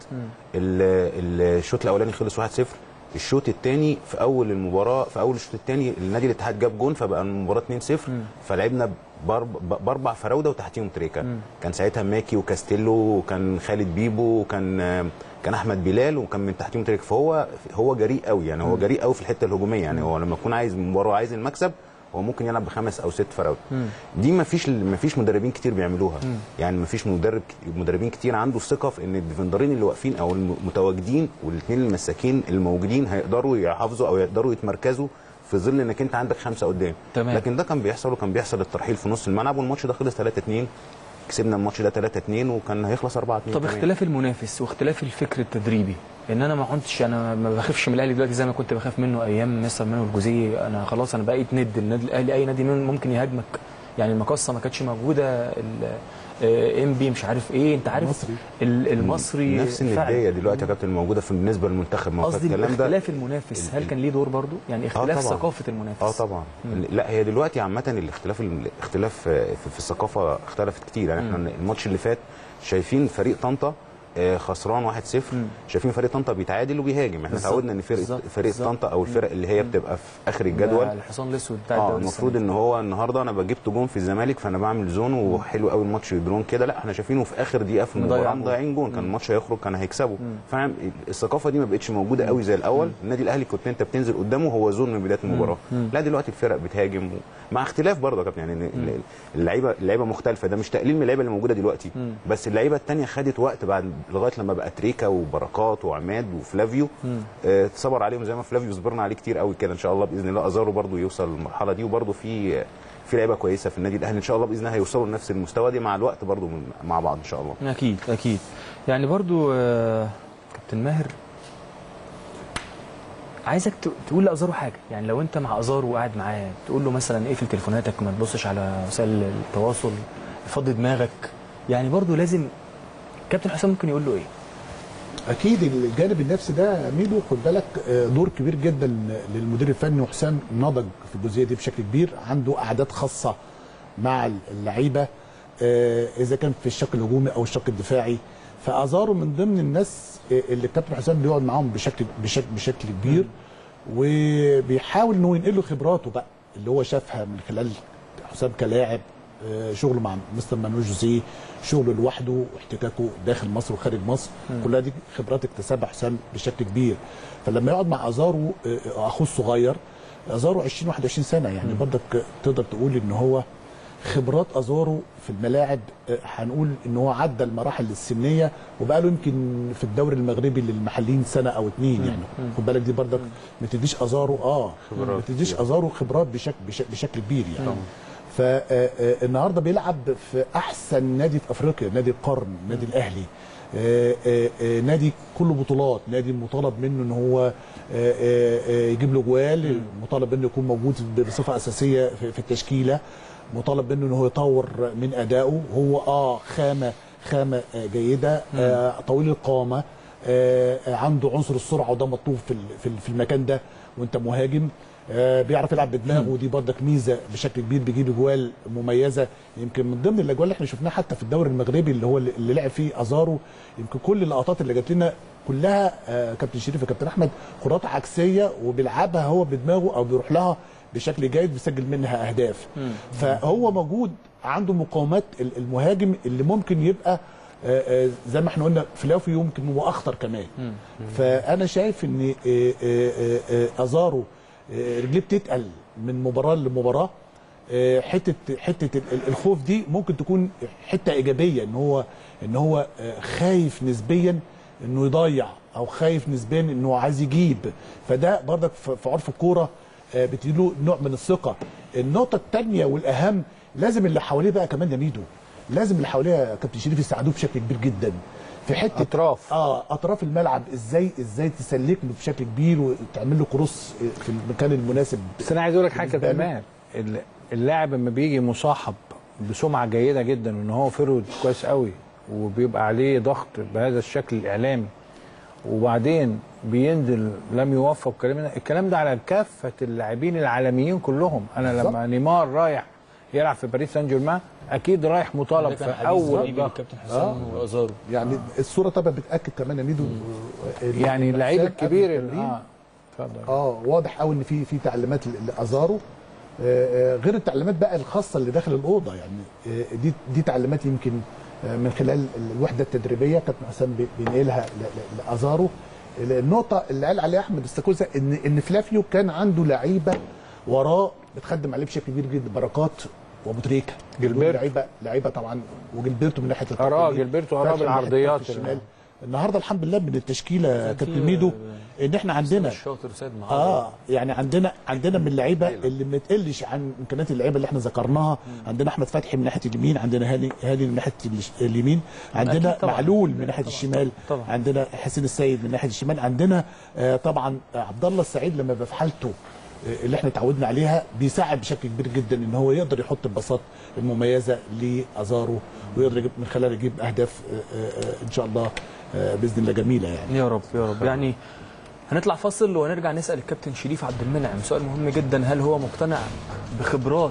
الشوط الاولاني خلص واحد صفر، الشوط الثاني في اول المباراه في اول الشوط الثاني النادي الاتحاد جاب جون، فبقى المباراه اتنين صفر، فلعبنا باربع فراوده وتحتيهم تريكا. كان ساعتها ماكي وكاستيلو وكان خالد بيبو وكان كان احمد بلال وكان من تحتيهم تريكا، فهو هو جريء قوي، يعني هو جريء قوي في الحته الهجوميه، يعني هو لما يكون عايز مباراه عايز المكسب هو ممكن يلعب بخمس او ست فراوده. دي ما فيش ما فيش مدربين كتير بيعملوها، مم. يعني ما فيش مدرب مدربين كتير عنده الثقه في ان الديفندرين اللي واقفين او المتواجدين والاثنين المساكين الموجودين هيقدروا يحافظوا او يقدروا يتمركزوا في ظل انك انت عندك خمسه قدام. تمام. لكن ده كان بيحصل، وكان بيحصل الترحيل في نص الملعب، والماتش ده خلص ثلاثة اتنين، كسبنا الماتش ده ثلاثة اتنين وكان هيخلص أربعة اتنين. طب اختلاف المنافس واختلاف الفكر التدريبي، ان انا ما كنتش انا ما بخافش من الاهلي دلوقتي زي ما كنت بخاف منه ايام مستر مانويل الجوزيه، انا خلاص انا بقيت ند النادي الاهلي، اي نادي ممكن يهاجمك، يعني المقصه ما كانتش موجوده، ام بي مش عارف ايه، انت عارف المصري, المصري نفس النديه دلوقتي يا كابتن موجوده في بالنسبه للمنتخب. ما قصدي اختلاف المنافس هل كان ليه دور برضو؟ يعني اختلاف آه ثقافه المنافس. اه طبعا. مم. لا هي دلوقتي عامه الاختلاف الاختلاف في, في الثقافه اختلفت كتير، يعني احنا الماتش اللي فات شايفين فريق طنطا خسران واحد صفر، شايفين فريق طنطا بيتعادل وبيهاجم، احنا اتعودنا ان فريق فريق طنطا او الفرق اللي هي بتبقى في اخر الجدول الحصان الاسود بتاع اه المفروض ان هو النهارده انا جبت جون في الزمالك فانا بعمل زون وحلو قوي الماتش يدرون كده، لا احنا شايفينه في اخر دقيقه في المباراه مضيعين جون، كان الماتش هيخرج كان هيكسبه، فاهم؟ الثقافه دي ما بقتش موجوده قوي زي الاول. النادي الاهلي كنت انت بتنزل قدامه هو زون من بدايه المباراه، لا دلوقتي الفرق بتهاجم مع اختلاف برضه يا كابتن، يعني اللعيبه اللعيبه مختلفه، ده مش تقليل من اللعيبه اللي موجوده دلوقتي، بس اللعيبه الثانيه خدت وقت بعد لغايه لما بقى تريكا وبركات وعماد وفلافيو آه صبر عليهم زي ما فلافيو صبرنا عليه كتير قوي كده، ان شاء الله باذن الله ازارو برضو يوصل للمرحله دي، وبرضو في في لعيبه كويسه في النادي الاهلي ان شاء الله باذن الله هيوصلوا لنفس المستوى دي مع الوقت برضو مع بعض ان شاء الله. اكيد اكيد. يعني برضو آه كابتن ماهر عايزك تقول لازارو حاجه، يعني لو انت مع ازارو وقاعد معاه تقول له مثلا اقفل تليفوناتك، ما تبصش على وسائل التواصل، فضي دماغك، يعني برضو لازم كابتن حسام ممكن يقول له ايه؟ اكيد الجانب النفسي ده ميدو خد بالك دور كبير جدا للمدير الفني، وحسام نضج في الجزئيه دي بشكل كبير، عنده قعدات خاصه مع اللعيبه اذا كان في الشق الهجومي او الشق الدفاعي. فازارو من ضمن الناس اللي الكابتن حسام بيقعد معاهم بشكل بشكل بشكل كبير، وبيحاول انه ينقل له خبراته بقى اللي هو شافها من خلال حسام كلاعب، شغله مع مستر مانويل جوزيه، شغله لوحده واحتكاكه داخل مصر وخارج مصر، م. كلها دي خبرات اكتسبها حسام بشكل كبير. فلما يقعد مع ازارو اخوه الصغير، ازارو عشرين واحد وعشرين سنه، يعني برضك تقدر تقول ان هو خبرات ازارو في الملاعب هنقول ان هو عدى المراحل السنيه، وبقى له يمكن في الدوري المغربي للمحليين سنه او اتنين، يعني خد بالك دي برضك ما تديش ازارو اه ما تديش ازارو خبرات بشكل بشكل, بشكل كبير يعني. فالنهارده بيلعب في احسن نادي في افريقيا، نادي القرن، نادي الاهلي، آآ آآ نادي كله بطولات، نادي مطالب منه ان هو آآ يجيب له جوال، مطالب منه يكون موجود بصفه اساسيه في التشكيله، مطالب منه ان هو يطور من ادائه. هو اه خامه خامه جيده، آه طويل القامه، آه عنده عنصر السرعه وده مطلوب في في المكان ده وانت مهاجم. آه بيعرف يلعب بدماغه، ودي برضك ميزه بشكل كبير، بيجيب اجوال مميزه. يمكن من ضمن الاجوال اللي احنا شفناها حتى في الدوري المغربي اللي هو اللي لعب فيه ازارو، يمكن كل اللقطات اللي جات لنا كلها آه كابتن شريف وكابتن احمد كرات عكسيه، وبيلعبها هو بدماغه او بيروح لها بشكل جيد، بيسجل منها اهداف. مم. فهو موجود عنده مقاومات المهاجم اللي ممكن يبقى زي ما احنا قلنا فلافي، يمكن هو اخطر كمان. مم. فانا شايف ان ازارو رجليه بتتقل من مباراه لمباراه. حته حته الخوف دي ممكن تكون حته ايجابيه، ان هو ان هو خايف نسبيا انه يضيع، او خايف نسبيا انه عايز يجيب. فده برضك في عرف الكوره بتديله نوع من الثقه. النقطه الثانيه والاهم، لازم اللي حواليه بقى كمان يا ميدو، لازم اللي حواليه يا كابتن شريف يساعدوه بشكل كبير جدا في حته اطراف اه اطراف الملعب، ازاي ازاي تسلك له بشكل كبير وتعمل له كروس في المكان المناسب. بس انا عايز اقول لك حاجه كمان، اللاعب لما بيجي مصاحب بسمعه جيده جدا وان هو فرود كويس قوي، وبيبقى عليه ضغط بهذا الشكل الاعلامي، وبعدين بينزل لم يوفق، كلامنا الكلام ده على كافه اللاعبين العالميين كلهم. انا لما نيمار رايح يلعب في باريس سان جيرمان اكيد رايح مطالب في اول كابتن حسام وازارو. يعني الصوره طبعا بتاكد كمان يا ميدو، يعني اللعيب الكبير اه اتفضل اه واضح قوي ان في في تعليمات لازارو، آه غير التعليمات بقى الخاصه اللي داخل الاوضه. يعني آه دي دي تعليمات يمكن من خلال الوحده التدريبيه كابتن حسام بينقلها لازارو. النقطه اللي قال عليها احمد استاكوزا ان ان فلافيو كان عنده لعيبه وراه بتخدم عليه بشكل كبير جدا، بركات وابو تريكه، جilberto لعيبه لعيبه طبعا، وجilberto من ناحيه اه جilberto اه بالعرضيات الشمال. النهارده الحمد لله من التشكيله كابتن ميدو ان احنا عندنا الشاطر سيد معاذ اه يعني عندنا عندنا من اللعيبه اللي ما تقلش عن امكانيات اللعيبه اللي احنا ذكرناها. عندنا احمد فتحي من ناحيه اليمين، عندنا هاني هاني من ناحيه اليمين، عندنا معلول من ناحيه الشمال، طبعا. عندنا حسين السيد من ناحيه الشمال، عندنا آه طبعا عبد الله السعيد لما بقى في حالته اللي احنا اتعودنا عليها بيساعد بشكل كبير جدا ان هو يقدر يحط البساط المميزه لازارو، ويقدر يجيب من خلال يجيب اهداف ان شاء الله باذن الله جميله يعني. يا رب يا رب. يعني هنطلع فاصل ونرجع نسال الكابتن شريف عبد المنعم سؤال مهم جدا، هل هو مقتنع بخبرات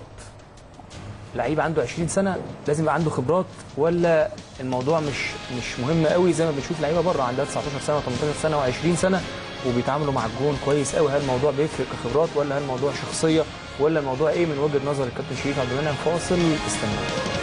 لعيب عنده عشرين سنه لازم يبقى عنده خبرات، ولا الموضوع مش مش مهم قوي زي ما بنشوف لعيبه بره عندها تسعتاشر سنه وتمنتاشر سنه وعشرين سنه وبيتعاملوا مع الجون كويس قوي؟ هل الموضوع بيفرق كخبرات، ولا هل الموضوع شخصيه، ولا الموضوع ايه من وجهه نظر الكابتن شريف عبد المنعم؟ فاصل استنوا.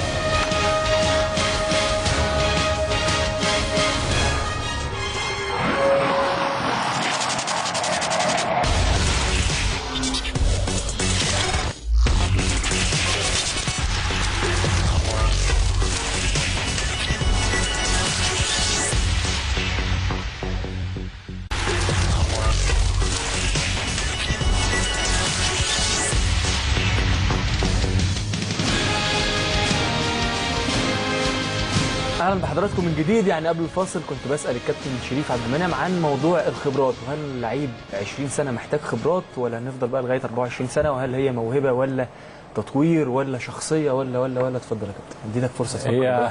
اهلا بحضراتكم من جديد. يعني قبل الفاصل كنت بسال الكابتن شريف عبد المنعم عن موضوع الخبرات، وهل اللعيب عشرين سنه محتاج خبرات، ولا نفضل بقى لغايه اربعة وعشرين سنه، وهل هي موهبه ولا تطوير ولا شخصيه ولا ولا ولا اتفضل يا كابتن ادي لك فرصه تفكر. هي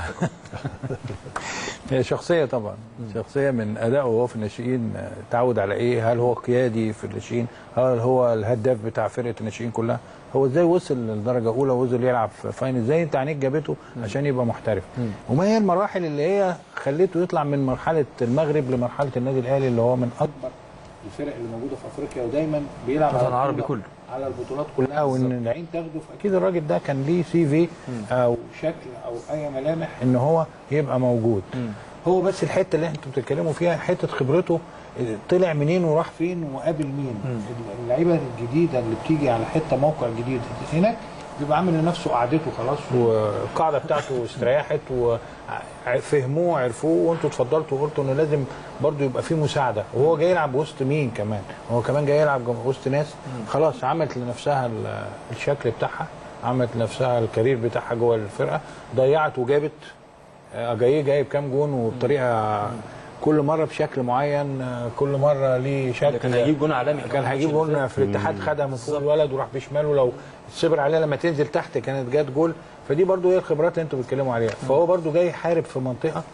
هي شخصيه طبعا، شخصيه من ادائه وهو في الناشئين تعود على ايه؟ هل هو قيادي في الناشئين؟ هل هو الهداف بتاع فرقه الناشئين كلها؟ هو ازاي وصل للدرجه الاولى ووصل يلعب في فاينل؟ ازاي انت عينيك جابته عشان يبقى محترف؟ وما هي المراحل اللي هي خليته يطلع من مرحله المغرب لمرحله النادي الاهلي اللي هو من اكبر الفرق اللي موجوده في افريقيا ودايما بيلعب على العربي كله على البطولات كلها، وان العين تاخده. فاكيد الراجل ده كان ليه سي في او شكل او اي ملامح ان هو يبقى موجود. مم. هو بس الحته اللي انتوا بتتكلموا فيها حته خبرته، طلع منين وراح فين وقابل مين. اللعيبه الجديده اللي بتيجي على حته موقع جديد هناك بيبقى عامل لنفسه قعدته خلاص، والقاعده بتاعته استريحت وفهموه عرفوه، وانتوا اتفضلتوا وقلتوا انه لازم برضه يبقى فيه مساعده. وهو جاي يلعب وسط مين كمان؟ هو كمان جاي يلعب وسط ناس خلاص عملت لنفسها الشكل بتاعها، عملت لنفسها الكارير بتاعها جوه الفرقه، ضيعت وجابت. جاي جايب كام جون وبطريقه كل مره بشكل معين، كل مره ليه شكل. كان هيجيب جون عالمي، كان هيجيب جون في الاتحاد خدها من فوق الولد وراح بشماله، لو صبر عليها لما تنزل تحت كانت جات جول. فدي برضو هي الخبرات اللي انتوا بتتكلموا عليها. فهو برضو جاي يحارب في منطقه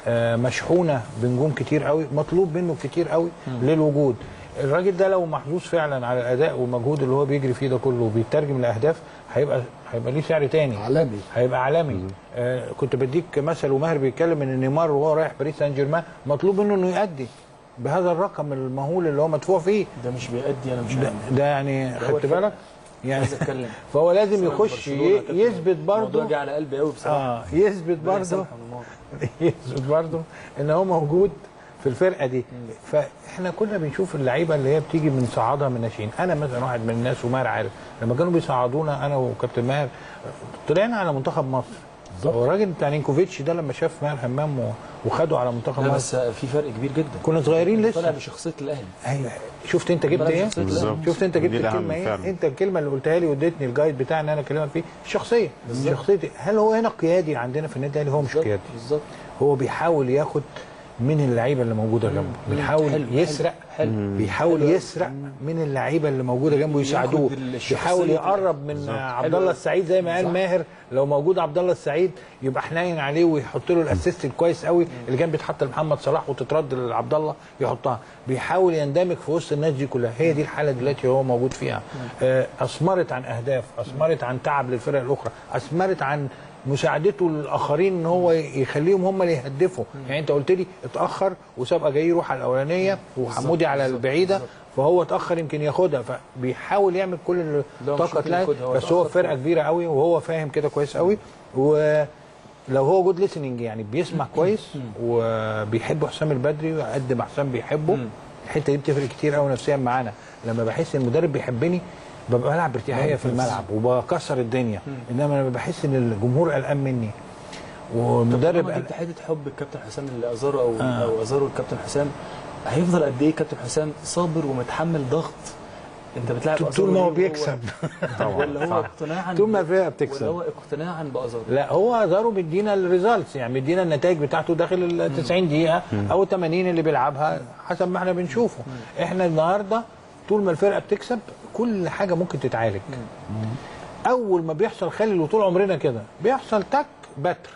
مشحونه بنجوم كتير قوي، مطلوب منه كتير قوي للوجود. الراجل ده لو محظوظ فعلا على الاداء والمجهود اللي هو بيجري فيه ده كله وبيترجم لاهداف، هيبقى هيبقى ليه سعر تاني عالمي، هيبقى عالمي. آه كنت بديك مثل وماهر بيتكلم ان نيمار وهو رايح باريس سان جيرمان مطلوب منه انه يأدي بهذا الرقم المهول اللي هو مدفوع فيه. ده مش بيأدي، انا مش ده, ده يعني خدت بالك يعني اتكلم فهو لازم يخش يثبت برضه. الموضوع جه على قلبي قوي بصراحه. اه يثبت برضه يثبت برضه ان هو موجود في الفرقه دي. فاحنا كنا بنشوف اللعيبه اللي هي بتيجي بنصعدها من الناشئين. انا مثلا واحد من الناس وماهر عارف لما كانوا بيصعدونا انا وكابتن ماهر طلعنا على منتخب مصر. هو الراجل بتاع نينكوفيتش ده لما شاف ماهر همام وخده على منتخب مصر، بس في فرق كبير جدا. كنا صغيرين لسه، طلع بشخصيه الاهلي. ايوه شفت انت جبت ايه؟ شفت انت جبت الكلمه ايه؟ انت الكلمه اللي قلتها لي واديتني الجايد بتاعي ان انا اكلمك فيه الشخصيه. شخصيتي هل هو هنا قيادي عندنا في النادي الاهلي؟ هو مش قيادي بالظبط. هو بيحاول ياخد من اللعيبه اللي موجوده جنبه، بيحاول حلو يسرق حلو. بيحاول حلو. يسرق من اللعيبه اللي موجوده جنبه يساعدوه، بيحاول يقرب من عبد الله السعيد زي ما قال ماهر. لو موجود عبد الله السعيد يبقى حنين عليه ويحط له الاسيست الكويس قوي اللي كان بيتحط لمحمد صلاح وتترد لعبد الله يحطها. بيحاول يندمج في وسط الناس دي كلها. هي دي الحاله دلوقتي هو موجود فيها. اثمرت عن اهداف، اثمرت عن تعب للفرق الاخرى، اثمرت عن مساعدته للاخرين ان هو يخليهم هم اللي يهدفوا. يعني انت قلت لي اتاخر وسابقه جاي يروح على الاولانيه وحمودي على البعيده، فهو اتاخر يمكن ياخدها، فبيحاول يعمل كل الطاقه تلاقي. بس هو فرقه كبيره قوي وهو فاهم كده كويس قوي. ولو هو جود ليسننج يعني بيسمع كويس وبيحب حسام البدري وقد ما حسام بيحبه، الحته دي بتفرق كتير قوي نفسيا معانا. لما بحس ان المدرب بيحبني ببقى بلعب بارتياحيه في الملعب وبكسر الدنيا، انما لما بحس ان الجمهور قلقان مني والمدرب انت حته حب الكابتن حسام اللي ازاره او آه. او ازاره الكابتن حسام، هيفضل قد ايه كابتن حسام صابر ومتحمل ضغط؟ انت بتلعب طول ما هو بيكسب ولا هو اقتناعا طول ما الفرقه بتكسب ولا هو اقتناعا بازاره؟ لا هو ازاره بيدينا الريزلتس، يعني بيدينا النتائج بتاعته داخل ال تسعين دقيقه او ال ثمانين اللي بيلعبها حسب ما احنا بنشوفه. احنا النهارده طول ما الفرقه بتكسب كل حاجه ممكن تتعالج. اول ما بيحصل خلل وطول عمرنا كده بيحصل تك بتر،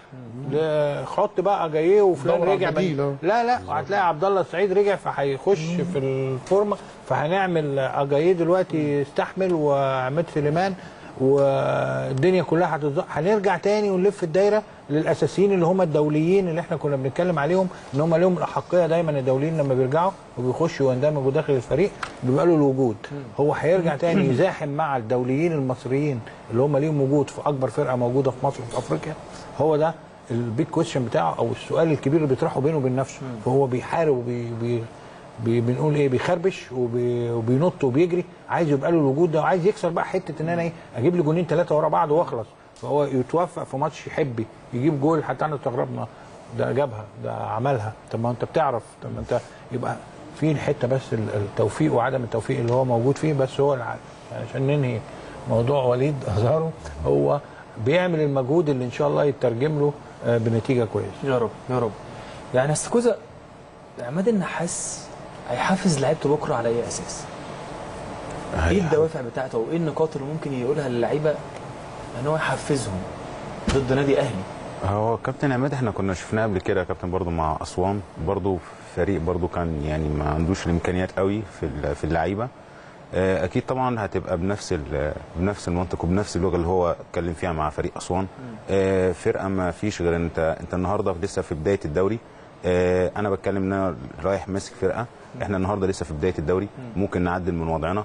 حط بقى جايه وفلان رجع من... لا لا هتلاقي عبد الله السعيد رجع فهيخش في الفورمه، فهنعمل اجاييه دلوقتي يستحمل وعماد سليمان والدنيا كلها هتتظبط. هنرجع تاني ونلف الدايره للاساسيين اللي هم الدوليين اللي احنا كنا بنتكلم عليهم ان هم لهم الاحقيه دايما. الدوليين لما بيرجعوا وبيخشوا ويندمجوا داخل الفريق بيبقى له الوجود. هو هيرجع تاني يزاحم مع الدوليين المصريين اللي هم ليهم وجود في اكبر فرقه موجوده في مصر وفي افريقيا. هو ده البيج كويشن بتاعه او السؤال الكبير اللي بيطرحه بينه وبين نفسه. فهو بيحارب وبي بي بي بنقول ايه بيخربش وبي وبينط وبيجري، عايز يبقى له الوجود ده وعايز يكسر بقى حته ان انا ايه اجيب لي جونين ثلاثه ورا بعض واخلص. فهو يتوفق في ماتش يحبي يجيب جول حتى احنا استغربنا ده جابها ده عملها. طب ما انت بتعرف، طب ما انت يبقى في الحته بس التوفيق وعدم التوفيق اللي هو موجود فيه. بس هو العالم عشان ننهي موضوع وليد ازارو، هو بيعمل المجهود اللي ان شاء الله يترجم له بنتيجه كويسه. يا رب يا رب. يعني استكوزا عماد النحاس هيحافظ لعيبته بكره على اي اساس؟ ايه الدوافع بتاعته وايه النقاط اللي ممكن يقولها للعيبه ان هو يحفزهم ضد نادي اهلي؟ هو كابتن عماد احنا كنا شفناه قبل كده كابتن برضو مع اسوان، برضو فريق برضو كان يعني ما عندوش الامكانيات قوي في في اللعيبه. اكيد طبعا هتبقى بنفس بنفس المنطق وبنفس اللغه اللي هو اتكلم فيها مع فريق اسوان. فرقه ما فيش غير انت انت النهارده لسه في بدايه الدوري. انا بتكلم ان انا رايح ماسك فرقه، احنا النهارده لسه في بدايه الدوري، ممكن نعدل من وضعنا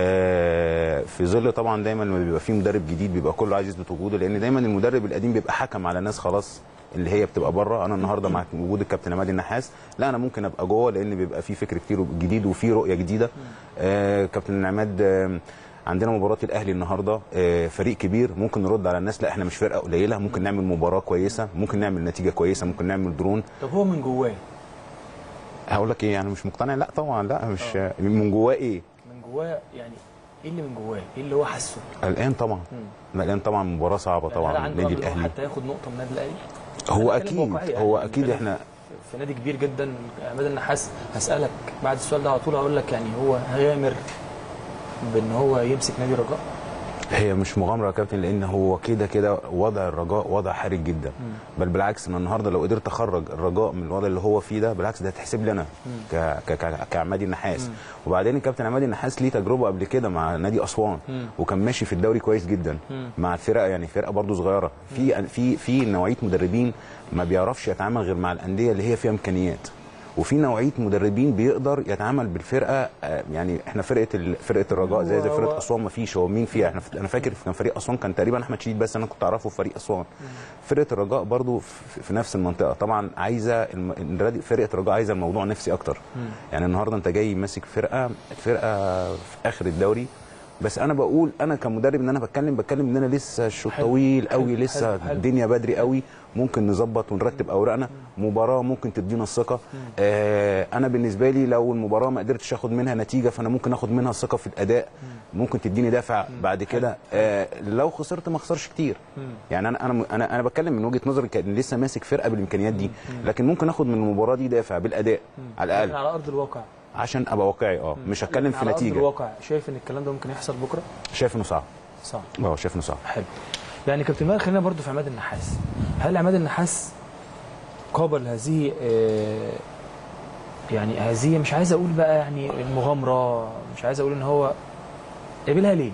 في ظل طبعا دايما لما بيبقى في مدرب جديد بيبقى كله عايز يثبت وجوده، لان دايما المدرب القديم بيبقى حكم على ناس خلاص اللي هي بتبقى بره. انا النهارده مع وجود الكابتن عماد النحاس لا انا ممكن ابقى جوه، لان بيبقى في فكر كتير جديد وفي رؤيه جديده. آه كابتن عماد آه عندنا مباراه الاهلي النهارده، آه فريق كبير، ممكن نرد على الناس لا احنا مش فرقه قليله، ممكن نعمل مباراه كويسه، ممكن نعمل نتيجه كويسه، ممكن نعمل درون. طب هو من جواه هقول لك ايه يعني مش مقتنع؟ لا طبعا لا مش أوه. من جواه ايه؟ من جواه يعني ايه اللي من جواه؟ ايه اللي هو حاسه؟ الان طبعا الان طبعا مباراه صعبه طبعا النادي الاهلي حتى ياخد نقطه من النادي الاهلي. هو اكيد هو يعني اكيد احنا في نادي كبير جدا. عماد النحاس هسالك بعد السؤال ده على طول، هقول لك يعني هو غامر بان هو يمسك نادي الرجاء؟ هي مش مغامره يا كابتن، لان هو كده كده وضع الرجاء وضع حرج جدا. مم. بل بالعكس انا النهارده لو قدرت اخرج الرجاء من الوضع اللي هو فيه ده بالعكس ده هتحسب لي انا كعماد النحاس. مم. وبعدين الكابتن عماد النحاس ليه تجربه قبل كده مع نادي اسوان، مم. وكان ماشي في الدوري كويس جدا. مم. مع الفرقه يعني فرقه برده صغيره، في في في نوعيه مدربين ما بيعرفش يتعامل غير مع الانديه اللي هي فيها امكانيات، وفي نوعيه مدربين بيقدر يتعامل بالفرقه. يعني احنا فرقه فرقه الرجاء زي زي فرقه اسوان ما فيش، هو مين فيها؟ احنا انا فاكر كان فريق اسوان كان تقريبا احمد شديد بس انا كنت اعرفه في فريق اسوان. فرقه الرجاء برضو في نفس المنطقه، طبعا عايزه فرقه الرجاء عايزه الموضوع نفسي اكتر. يعني النهارده انت جاي ماسك فرقه فرقه في اخر الدوري، بس انا بقول انا كمدرب ان انا بتكلم بتكلم ان انا لسه الشوط طويل قوي، لسه الدنيا بدري قوي، ممكن نظبط ونرتب اوراقنا. مباراه ممكن تدينا الثقه. آه انا بالنسبه لي لو المباراه ما قدرتش اخد منها نتيجه فانا ممكن اخد منها الثقه في الاداء، ممكن تديني دافع بعد كده. آه لو خسرت ما اخسرش كتير. يعني انا انا انا انا بتكلم من وجهه نظري كان لسه ماسك فرقه بالامكانيات دي، لكن ممكن اخد من المباراه دي دافع بالاداء على الاقل على ارض الواقع عشان ابقى واقعي. اه مش هتكلم في نتيجه. على ارض الواقع شايف ان الكلام ده ممكن يحصل بكره؟ شايف انه صعب. صعب اه شايف انه صعب. حلو. يعني كابتن ماهر خلينا برضو في عماد النحاس. هل عماد النحاس قابل هذه آه يعني هذه مش عايز اقول بقى يعني المغامره، مش عايز اقول ان هو قابلها ليه؟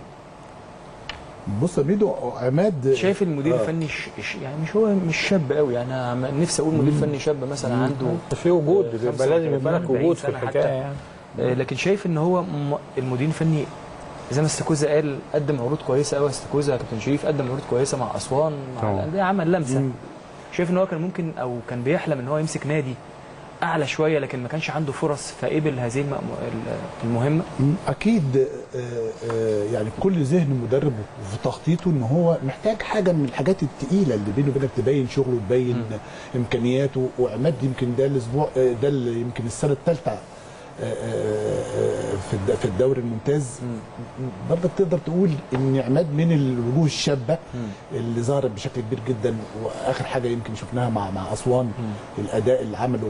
بص يا ميدو عماد شايف المدير آه. الفني ش... يعني مش هو مش شاب قوي، يعني انا نفسي اقول مدير فني شاب مثلا مم. عنده في وجود يبقى لازم يبقى لك وجود في الحكايه يعني. آه لكن شايف ان هو م... المدير الفني زي ما استاكوزا قال قدم عروض كويسه قوي. استاكوزا كابتن شريف قدم عروض كويسه مع اسوان مع الانديه، عمل لمسه. مم. شايف ان هو كان ممكن او كان بيحلم ان هو يمسك نادي اعلى شويه، لكن ما كانش عنده فرص فقبل هذه المهمه. اكيد يعني كل ذهن مدرب في تخطيطه ان هو محتاج حاجه من الحاجات الثقيله اللي بينه وبينك تبين شغله وتبين م. امكانياته. وعماد يمكن ده الاسبوع ده يمكن السنه الثالثه في الدوري الممتاز، برضك تقدر تقول ان عماد من الوجوه الشابه اللي ظهرت بشكل كبير جدا. واخر حاجه يمكن شفناها مع مع اسوان الاداء اللي عمله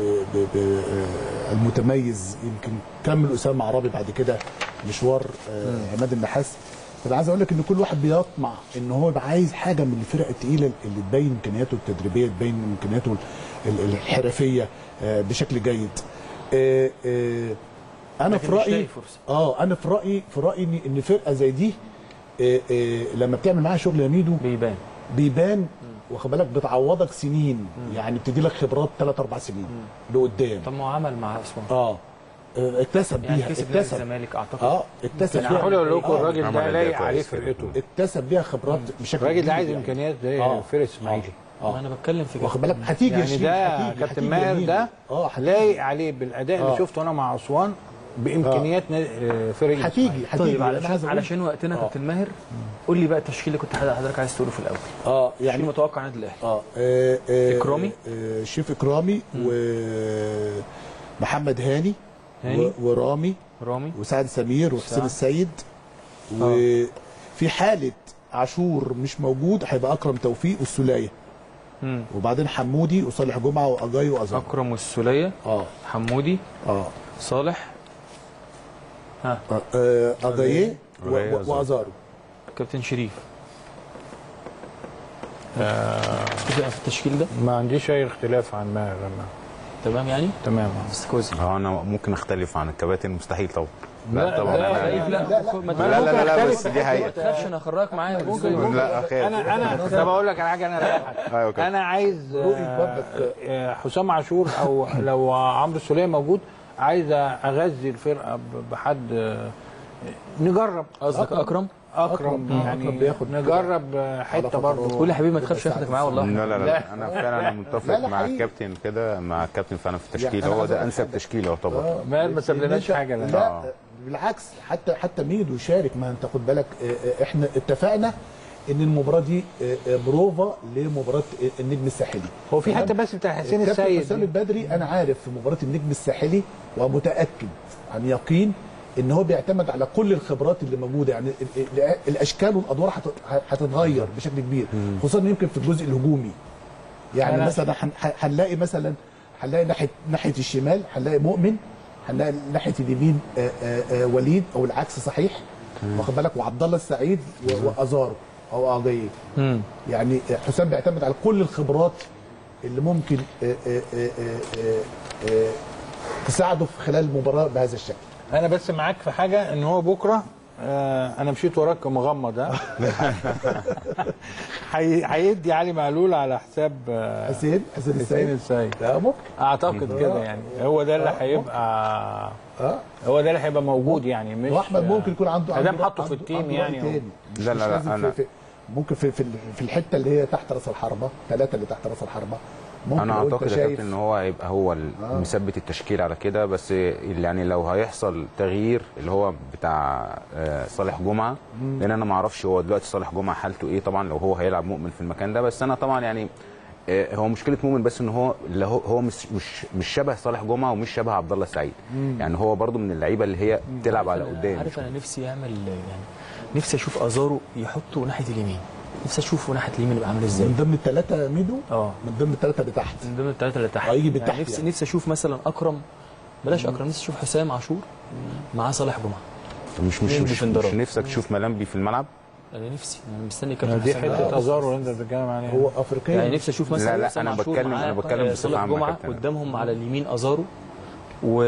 المتميز، يمكن كمل اسامه عرابي بعد كده مشوار عماد النحاس. فانا عايز اقول لك ان كل واحد بيطمع ان هو يبقى عايز حاجه من الفرق الثقيله اللي تبين امكانياته التدريبيه، تبين امكانياته الحرفيه بشكل جيد. آه آه انا في رايي اه انا في رايي في رايي ان ان فرقه زي دي آه آه لما بتعمل معاها شغل يا ميدو بيبان بيبان واخد بالك، بتعوضك سنين. مم. يعني بتدي لك خبرات ثلاث اربع سنين لقدام. طب ما هو عمل مع اسوان اه اكتسب بيها، يعني كسب الزمالك اعتقد. اه اكتسب بيها. انا هقول لكم الراجل ده لايق عليه فرقته، اكتسب بيها خبرات بشكل كبير. الراجل ده عايز امكانيات زي فرقه اسماعيلي. اه انا بتكلم في واخد بالك هتيجي يعني ده كابتن ماهر ده لايق عليه بالاداء اللي شفته انا مع اسوان بامكانيات فرقه. هتيجي طيب علشان علشان وقتنا كابتن ماهر قول لي بقى التشكيل اللي كنت حضرتك عايز تقوله في الاول. اه يعني متوقع النادي الاهلي. اه, آه, آه اكرامي آه شريف اكرامي ومحمد هاني, هاني ورامي رامي وسعد سمير وحسين السيد. وفي حاله عاشور مش موجود هيبقى اكرم توفيق والسوليه. مم. وبعدين حمودي وصالح جمعه واجاي وازار. اكرم والسوليه اه حمودي اه صالح ها آه اجاي وازارو. كابتن شريف آه في التشكيل ده ما عنديش اي اختلاف عن ماهر لما تمام يعني تمام. استكوزي اه انا ممكن اختلف عن الكباتن مستحيل طبعا. لا طبعا لا أنا- لا لا لا لا بس دي ما حقيقه. تخافش انا هخرجك معايا لا اخاف. انا انا طب اقول لك على حاجه انا رايحك. ايوه كده. انا عايز آه، آه، حسام عاشور او لو عمرو السوليه موجود، عايز اغذي الفرقه ب- بحد آه، نجرب. قصدك اكرم اكرم يعني أكرم بياخد نجرب آه، حته برضه. قول يا حبيبي ما تخافش ياخدك معايا والله. لا لا لا, لا. انا فعلا انا متفق لا، لا، مع حقيقي. الكابتن كده، مع الكابتن فعلا في التشكيل. يعني أنا هو عايز ده أقول انسب حاجة. تشكيل يعتبر. ما ما سابلناش حاجه لا. لا آه. بالعكس، حتى حتى ميدو شارك. ما انت خد بالك، آه، آه، احنا اتفقنا ان المباراه دي آه، آه، بروفا لمباراه النجم الساحلي. هو في حته بس بتاع حسين الكابتن السيد حسام دي. البدري انا عارف في مباراه النجم الساحلي ومتاكد عن يقين ان هو بيعتمد على كل الخبرات اللي موجوده. يعني ال- ال- الاشكال والادوار هت- هتتغير بشكل كبير، خصوصا يمكن في الجزء الهجومي. يعني أنا- مثلا هن- هنلاقي مثلا هنلاقي ناحيه ناحيه الشمال هنلاقي مؤمن، هنلاقي ناحيه اليمين آه، آه، آه، وليد او العكس صحيح، واخد بالك، وعبد الله السعيد و- وازارو او قضيه. امم يعني حسام بيعتمد على كل الخبرات اللي ممكن آه، آه، آه، آه، آه، تساعده في خلال المباراه بهذا الشكل. انا بس معاك في حاجه، ان هو بكره آه انا مشيت وراك مغمض ها هي- هيدي علي معلول على حساب آه حسين حسين حسين السيد السيد. لا ممكن. اعتقد كده يعني هو ده اللي هيبقى اه هو ده اللي هيبقى موجود يعني. مش واحمد ممكن يكون عنده ادام عنده- حطه في عنده- التيم عنده يعني رأي تاني. مش- لا، مش لا، لا، لازم أنا- في في ممكن في في في الحته اللي هي تحت راس الحربه، ثلاثه اللي تحت راس الحربه ممكن. انا لو أنت اعتقد يا شايف- كابتن ان هو هيبقى هو ال- مثبت التشكيل على كده، بس يعني لو هيحصل تغيير اللي هو بتاع آه، صالح جمعه، لان انا ما اعرفش هو دلوقتي صالح جمعه حالته ايه طبعا لو هو هيلعب مؤمن في المكان ده. بس انا طبعا يعني آه، هو مشكله مؤمن بس ان هو اللي هو هو مش مش مش شبه صالح جمعه ومش شبه عبد الله السعيد. يعني هو برضو من اللعيبه اللي هي بتلعب على قدام. عارف انا نفسي يعمل يعني نفسي اشوف ازارو يحطه ناحيه اليمين، نفسي اشوفه ناحيه اليمين يبقى عامل ازاي. من ضمن الثلاثه ميدو، اه من ضمن الثلاثه اللي تحت. من ضمن الثلاثه اللي تحت. هيجي بالتحت يعني نفسي يعني. نفسي اشوف مثلا اكرم، بلاش اكرم، نفسي اشوف حسام عاشور معاه صالح جمعه. مش مش اتنين مش, ديفندرات. مش نفسك تشوف ملامبي في الملعب؟ انا نفسي انا مستني كابتن دي حسام. حته ازارو اللي انت بتتكلم عليها. هو افريقيا يعني نفسي اشوف مثلا لا، لا، حسام أنا عاشور بتكلم- معاه أنا بتكلم بصفة صالح عامة جمعه، كابتن. قدامهم على اليمين ازارو و...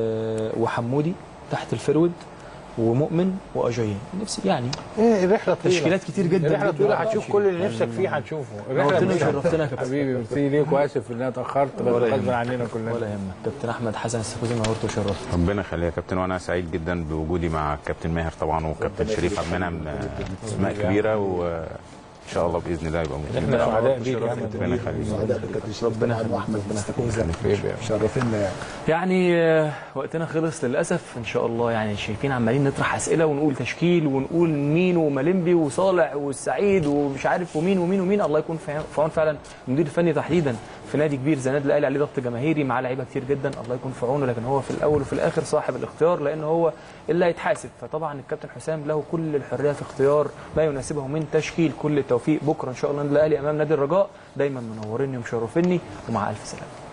وحمودي تحت الفرود ومؤمن واجايين. نفسي يعني ايه الرحله طويله، تشكيلات كتير جدا الرحله جدا. طويله، هتشوف كل اللي نفسك فيه هتشوفه. الرحله نورتنا طويلة. وشرفتنا يا كابتن. حبيبي ميرسي ليك، واسف ان انا اتاخرت، بس ولا غصب يهمك. عننا كلنا. ولا يهمك. كابتن احمد حسن السكوزي نورت وشرفت. ربنا يخليك يا كابتن، وانا سعيد جدا بوجودي مع الكابتن ماهر طبعا وكابتن شريف عبد المنعم، اسماء كبيره، وان شاء الله باذن الله يبقى احنا ممكن. سعداء بيك يا ربنا يخليك. سعداء بالكابتن شريف ربنا طبعاً، واحمد بن استكوزة حبيبي. شرفنا يعني. يعني آه، وقتنا خلص للاسف. ان شاء الله يعني شايفين عمالين نطرح اسئله ونقول تشكيل ونقول مين ومالمبي وصالح والسعيد ومش عارف ومين ومين ومين. الله يكون في في عون فعلا المدير الفني تحديدا في نادي كبير زي النادي الاهلي، عليه ضغط جماهيري، معاه لعيبه كتير جدا، الله يكون في عونه. لكن هو في الاول وفي الاخر صاحب الاختيار، لان هو اللي هيتحاسب. فطبعا الكابتن حسام له كل الحريه في اختيار ما يناسبه من تشكيل. كل التوفيق بكره ان شاء الله النادي الاهلي امام نادي الرجاء. دايما منوريني ومشرفيني، ومع الف سلامه.